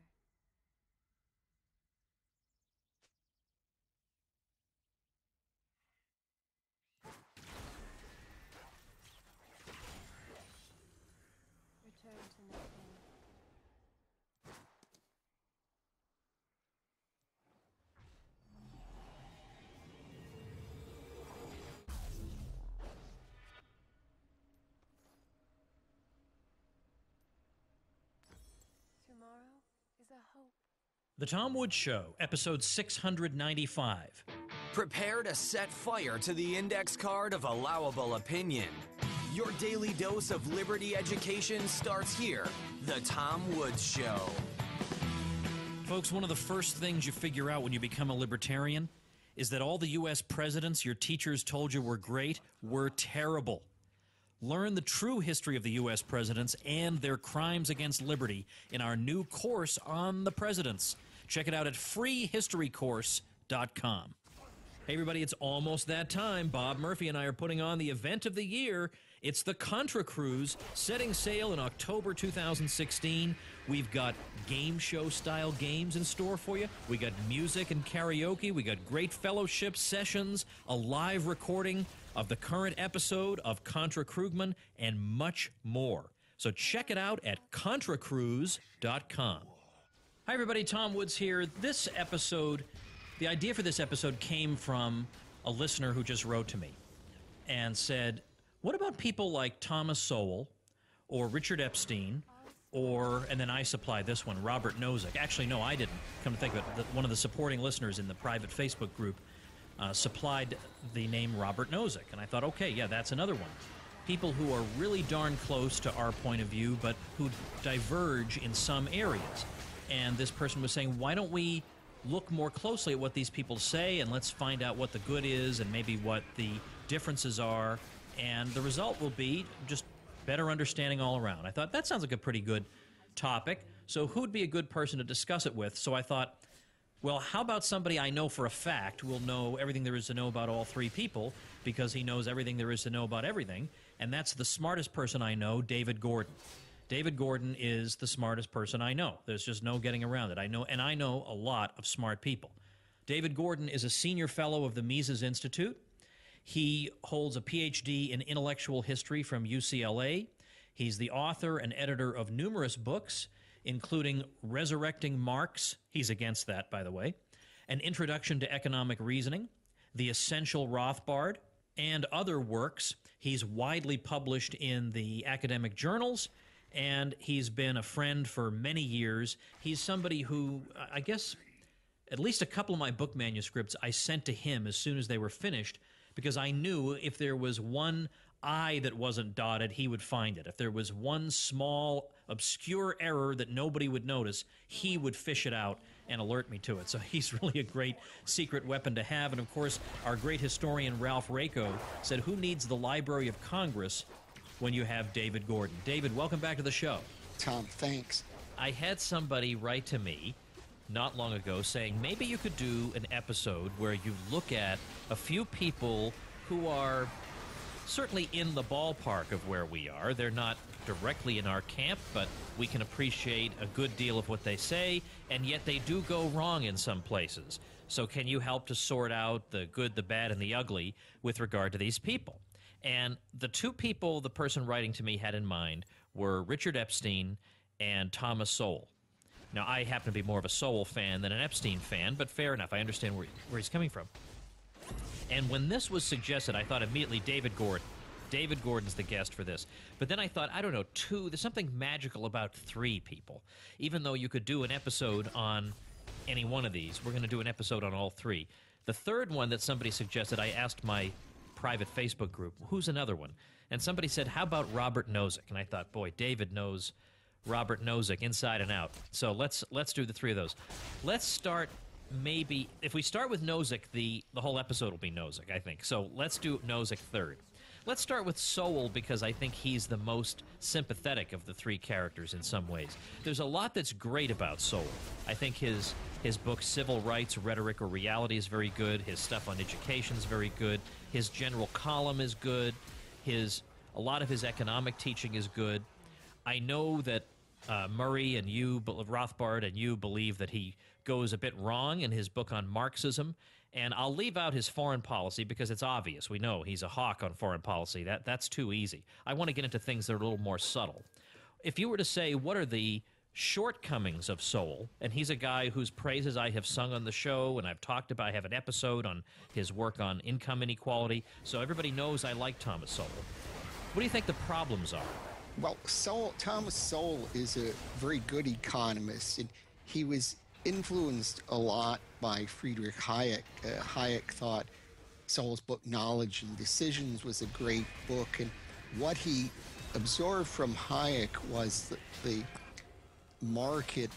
Return to nothing. Tomorrow is a hope. The Tom Woods Show, episode 695. Prepare to set fire to the index card of allowable opinion. Your daily dose of liberty education starts here. The Tom Woods Show. Folks, one of the first things you figure out when you become a libertarian is that all the U.S. presidents your teachers told you were great were terrible. Learn the true history of the U.S. presidents and their crimes against liberty in our new course on the presidents. Check it out at freehistorycourse.com. Hey, everybody, it's almost that time. Bob Murphy and I are putting on the event of the year. It's the Contra Cruise, setting sail in October 2016. We've got game show-style games in store for you. We got music and karaoke. We got great fellowship sessions, a live recording of the current episode of Contra Krugman, and much more. So check it out at ContraCruise.com. Hi, everybody. Tom Woods here. This episode, the idea for this episode came from a listener who just wrote to me and said, what about people like Thomas Sowell or Richard Epstein or, and then I supplied this one, Robert Nozick. Actually, no, I didn't. Come to think of it, one of the supporting listeners in the private Facebook group supplied the name Robert Nozick. And I thought, okay, yeah, that's another one. People who are really darn close to our point of view, but who diverge in some areas. And this person was saying, why don't we look more closely at what these people say, and let's find out what the good is and maybe what the differences are. And the result will be just better understanding all around. I thought, that sounds like a pretty good topic. So who'd be a good person to discuss it with? So I thought, well, how about somebody I know for a fact will know everything there is to know about all three people, because he knows everything there is to know about everything, and that's the smartest person I know, David Gordon. David Gordon is the smartest person I know. There's just no getting around it. I know a lot of smart people. David Gordon is a senior fellow of the Mises Institute. He holds a PhD in intellectual history from UCLA. He's the author and editor of numerous books, including Resurrecting Marx. He's against that, by the way. An Introduction to Economic Reasoning, The Essential Rothbard, and other works. He's widely published in the academic journals, and he's been a friend for many years. He's somebody who, I guess, at least a couple of my book manuscripts I sent to him as soon as they were finished, because I knew if there was one I that wasn't dotted, he would find it. If there was one small, obscure error that nobody would notice, he would fish it out and alert me to it. So he's really a great secret weapon to have. And, of course, our great historian Ralph Raico said, who needs the Library of Congress when you have David Gordon? David, welcome back to the show. Tom, thanks. I had somebody write to me not long ago saying maybe you could do an episode where you look at a few people who are certainly in the ballpark of where we are. They're not directly in our camp, but we can appreciate a good deal of what they say, and yet they do go wrong in some places. So can you help to sort out the good, the bad, and the ugly with regard to these people? And the two people the person writing to me had in mind were Richard Epstein and Thomas Sowell. Now, I happen to be more of a Sowell fan than an Epstein fan, but fair enough. I understand where he's coming from. And when this was suggested, I thought immediately David Gordon. David Gordon's the guest for this. But then I thought, I don't know, there's something magical about three people. Even though you could do an episode on any one of these, we're going to do an episode on all three. The third one that somebody suggested, I asked my private Facebook group, who's another one? And somebody said, how about Robert Nozick? And I thought, boy, David knows Robert Nozick inside and out. So let's do the three of those. Let's start, maybe, if we start with Nozick, the whole episode will be Nozick, I think. So let's do Nozick third. Let's start with Sowell, because I think he's the most sympathetic of the three characters in some ways. There's a lot that's great about Sowell. I think his book, Civil Rights, Rhetoric or Reality, is very good. His stuff on education is very good. His general column is good. A lot of his economic teaching is good. I know that Murray and you, Rothbard and you, believe that he goes a bit wrong in his book on Marxism. And I'll leave out his foreign policy because it's obvious. We know he's a hawk on foreign policy. That's too easy. I want to get into things that are a little more subtle. If you were to say, what are the shortcomings of Sowell, and he's a guy whose praises I have sung on the show, and I've talked about, I have an episode on his work on income inequality, so everybody knows I like Thomas Sowell. What do you think the problems are? Well, Thomas Sowell is a very good economist, and he was influenced a lot by Friedrich Hayek. Hayek thought Sowell's book Knowledge and Decisions was a great book, and what he absorbed from Hayek was that the market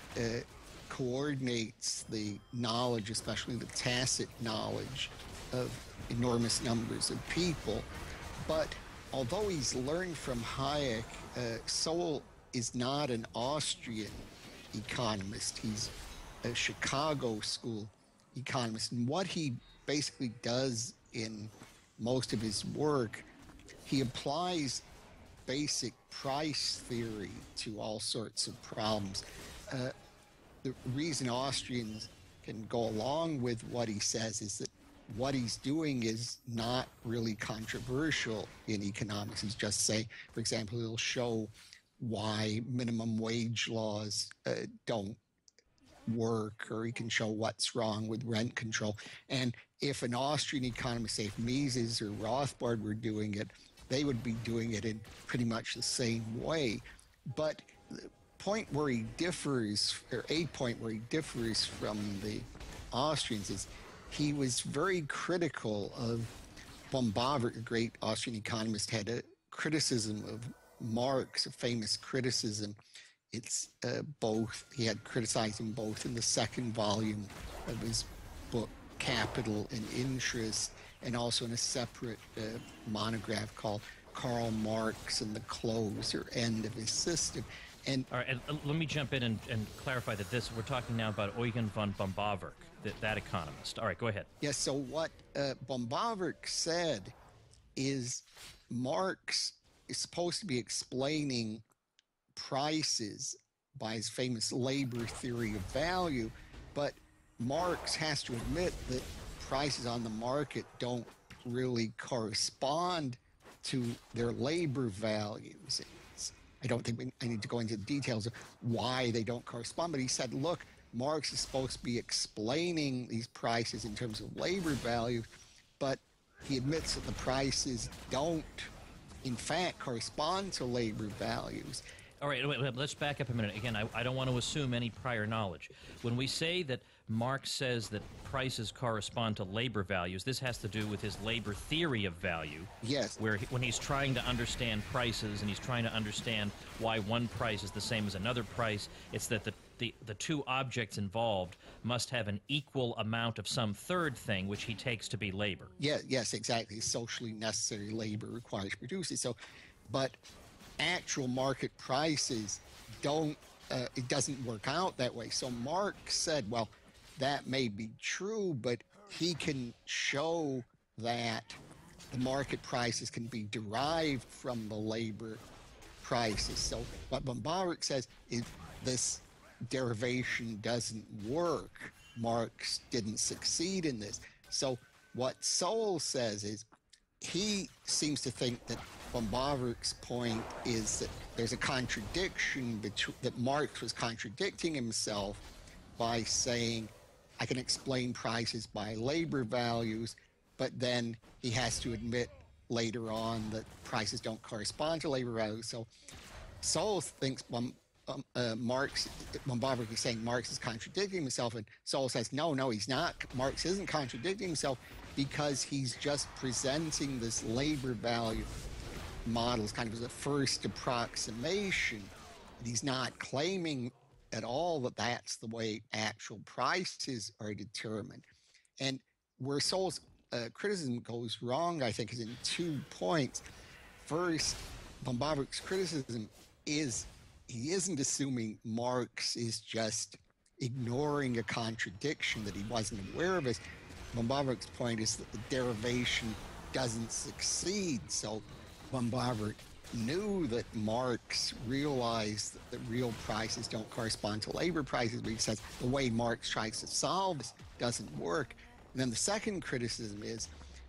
coordinates the knowledge, especially the tacit knowledge of enormous numbers of people. But although he's learned from Hayek, Sowell is not an Austrian economist. He's a Chicago school economist. And what he basically does in most of his work, he applies basic price theory to all sorts of problems. The reason Austrians can go along with what he says is that what he's doing is not really controversial in economics. He's just saying, for example, he'll show why minimum wage laws don't work, or he can show what's wrong with rent control. And if an Austrian economist, say if Mises or Rothbard were doing it, they would be doing it in pretty much the same way. But the point where he differs, or a point where he differs from the Austrians, is he was very critical of von Bavard, a great Austrian economist, had a criticism of Marx, a famous criticism. It's both, he had criticized him both in the second volume of his book, Capital and Interest, and also in a separate monograph called Karl Marx and the Close or End of His System. And all right, and let me jump in and clarify that we're talking now about Eugen von Böhm-Bawerk, that economist. All right, go ahead. Yes, so what Böhm-Bawerk said is Marx is supposed to be explaining prices by his famous labor theory of value, but Marx has to admit that prices on the market don't really correspond to their labor values. I don't think I need to go into the details of why they don't correspond, but he said, look, Marx is supposed to be explaining these prices in terms of labor value, but he admits that the prices don't, in fact, correspond to labor values. All right, wait, let's back up a minute. Again, I don't want to assume any prior knowledge. When we say that Marx says that prices correspond to labor values, this has to do with his labor theory of value. Yes. Where when he's trying to understand prices and he's trying to understand why one price is the same as another price, it's that the two objects involved must have an equal amount of some third thing, which he takes to be labor. Yeah, yes, exactly. Socially necessary labor required to produce it. So, but actual market prices don't, it doesn't work out that way. So Marx said, well, that may be true, but he can show that the market prices can be derived from the labor prices. So what Böhm-Bawerk says is this derivation doesn't work. Marx didn't succeed in this. So what Sowell says is he seems to think that Böhm-Bawerk's point is that there's a contradiction between, that Marx was contradicting himself by saying, I can explain prices by labor values, but then he has to admit later on that prices don't correspond to labor values. So Sowell thinks Böhm-Bawerk is saying Marx is contradicting himself, and Sowell says, no, he's not. Marx isn't contradicting himself because he's just presenting this labor value model as kind of as a first approximation. He's not claiming at all that that's the way actual prices are determined. And where Sowell's criticism goes wrong, I think, is in 2 points. First, Böhm-Bawerk's criticism is he isn't assuming Marx is just ignoring a contradiction that he wasn't aware of. Böhm-Bawerk's point is that the derivation doesn't succeed. So Böhm-Bawerk knew that Marx realized that the real prices don't correspond to labor prices, but he says the way Marx tries to solve this doesn't work. And then the second criticism is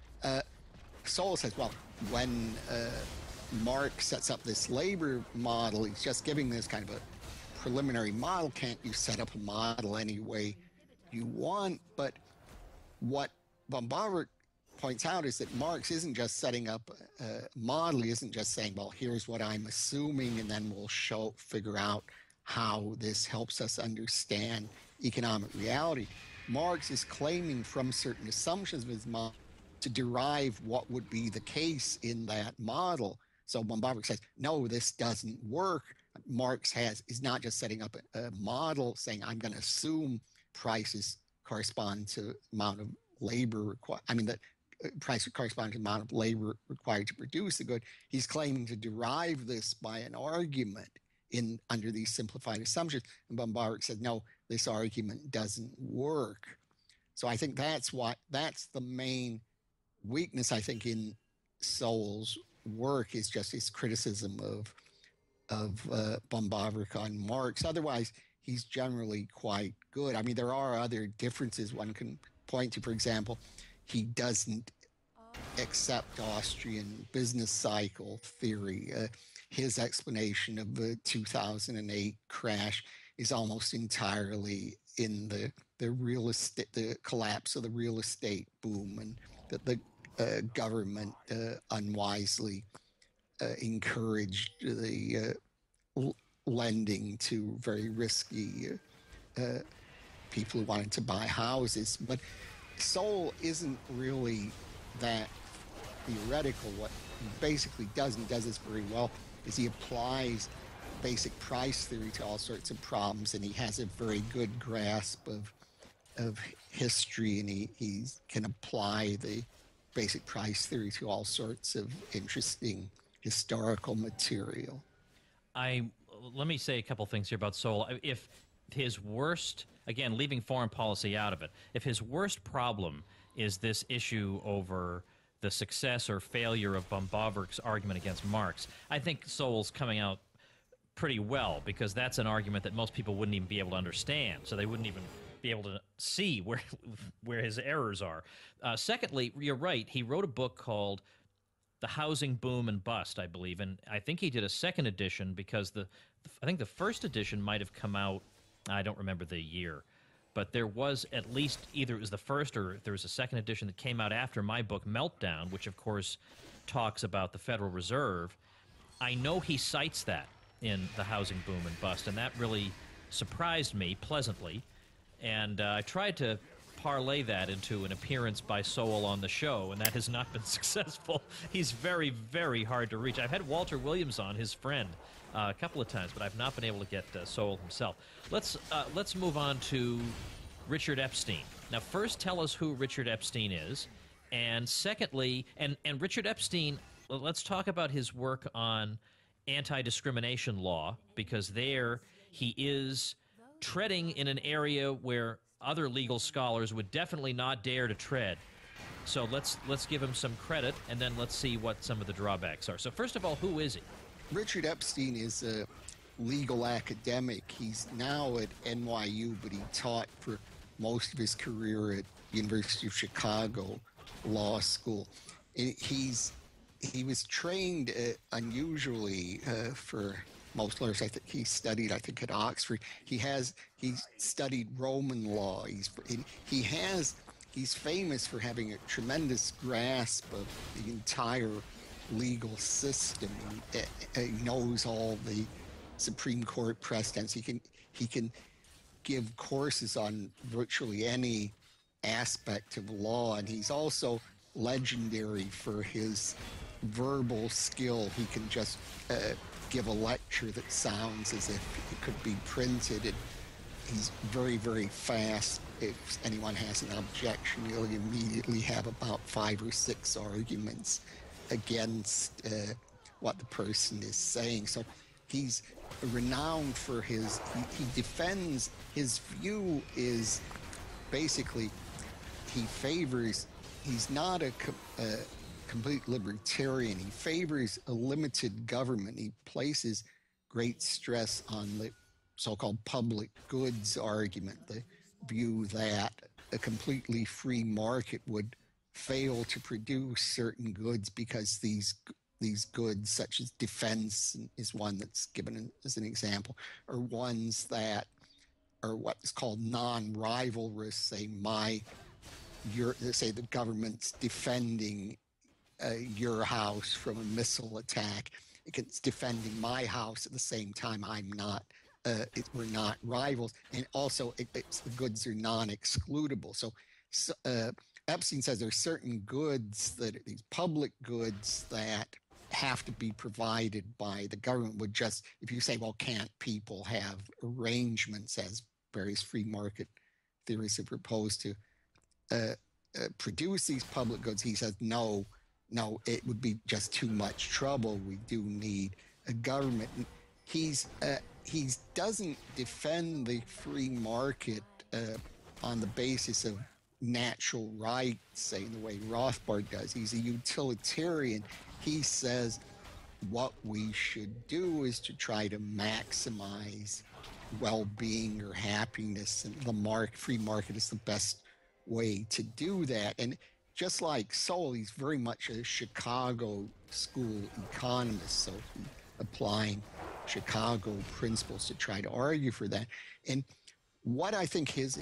Sowell says, well, when Marx sets up this labor model, he's just giving this kind of a preliminary model. Can't you set up a model any way you want? But what Böhm-Bawerk points out is that Marx isn't just setting up a model. He isn't just saying, well, here's what I'm assuming, and then we'll figure out how this helps us understand economic reality. Marx is claiming from certain assumptions of his model to derive what would be the case in that model. So Böhm-Bawerk says, no, this doesn't work. Marx is not just setting up a model saying, I'm going to assume prices correspond to the amount of labor required. I mean, the price corresponds to the amount of labor required to produce the good. He's claiming to derive this by an argument under these simplified assumptions. And Böhm-Bawerk said, no, this argument doesn't work. So I think that's the main weakness, I think, in Sowell's work, is just his criticism of Bombavrika on Marx. Otherwise, he's generally quite good. I mean, there are other differences one can point to. For example, he doesn't accept Austrian business cycle theory. His explanation of the 2008 crash is almost entirely in the real estate, the collapse of the real estate boom, and that the government unwisely encouraged the lending to very risky people who wanted to buy houses. But Sowell isn't really that theoretical. What he basically does, and does this very well, is he applies basic price theory to all sorts of problems, and he has a very good grasp of history, and he can apply the basic price theory to all sorts of interesting historical material. Let me say a couple things here about Sowell. If his worst, again, leaving foreign policy out of it, if his worst problem is this issue over the success or failure of Bombavrik's argument against Marx, I think Sowell's coming out pretty well, because that's an argument that most people wouldn't even be able to understand, so they wouldn't even be able to see where his errors are. Secondly, you're right, he wrote a book called The Housing Boom and Bust, I believe, and I think he did a second edition, because I think the first edition might have come out, I don't remember the year, but there was at least, either it was the first or there was a second edition that came out after my book, Meltdown, which of course talks about the Federal Reserve. I know he cites that in The Housing Boom and Bust, and that really surprised me pleasantly, and I tried to parlay that into an appearance by Sowell on the show, and that has not been successful. He's very, very hard to reach. I've had Walter Williams on, his friend, a couple of times, but I've not been able to get Sowell himself. Let's move on to Richard Epstein. Now, first, tell us who Richard Epstein is, and secondly, and Richard Epstein, let's talk about his work on anti-discrimination law, because there he is treading in an area where other legal scholars would definitely not dare to tread. So let's give him some credit, and then let's see what some of the drawbacks are. So first of all, who is he? Richard Epstein is a legal academic. He's now at NYU, but he taught for most of his career at University of Chicago Law School. He was trained unusually for most lawyers. I think he studied, at Oxford. He studied Roman law. He's famous for having a tremendous grasp of the entire legal system. He knows all the Supreme Court precedents. He can give courses on virtually any aspect of law, and he's also legendary for his verbal skill. He can just give a lecture that sounds as if it could be printed. And he's very, very fast. If anyone has an objection, he'll immediately have about 5 or 6 arguments against what the person is saying. So he's renowned for he defends, his view is basically he's not a complete libertarian. He favors a limited government. He places great stress on the so-called public goods argument, the view that a completely free market would fail to produce certain goods because these goods, such as defense is one that's given as an example, are ones that are what is called non-rivalrous. Say the government's defending your house from a missile attack. It's defending my house at the same time. I'm not. We're not rivals, and also the goods are non-excludable. So Epstein says there are certain goods these public goods that have to be provided by the government. Would just, if you say, well, can't people have arrangements, as various free market theories have proposed, to produce these public goods? He says no, it would be just too much trouble. We do need a government. He's he doesn't defend the free market on the basis of natural rights, say, the way Rothbard does. He's a utilitarian. He says what we should do is to try to maximize well-being or happiness, and the free market is the best way to do that. And just like Sowell, he's very much a Chicago school economist, so he's applying Chicago principles to try to argue for that. And what I think his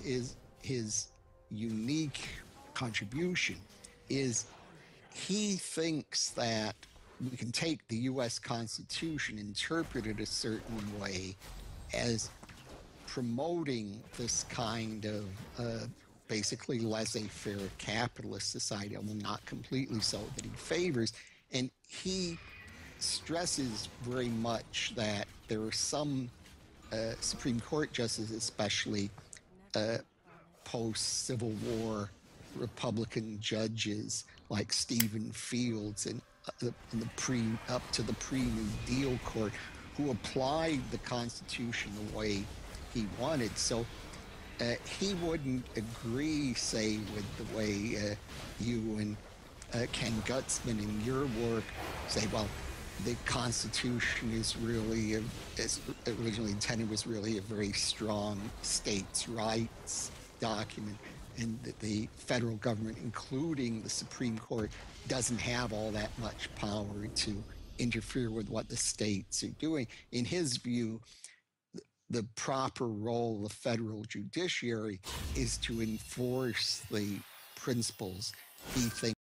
unique contribution is, he thinks that we can take the U.S. Constitution, interpret it a certain way as promoting this kind of basically laissez-faire capitalist society, although not completely so, that he favors. And he stresses very much that there are some Supreme Court justices, especially post-Civil War Republican judges like Stephen Fields and up to the pre-New Deal court, who applied the Constitution the way he wanted. So he wouldn't agree, say, with the way you and Ken Gutzman in your work say, well, the Constitution is really, as originally intended, was really a very strong states' rights document, and that the federal government, including the Supreme Court, doesn't have all that much power to interfere with what the states are doing. In his view, the proper role of the federal judiciary is to enforce the principles he thinks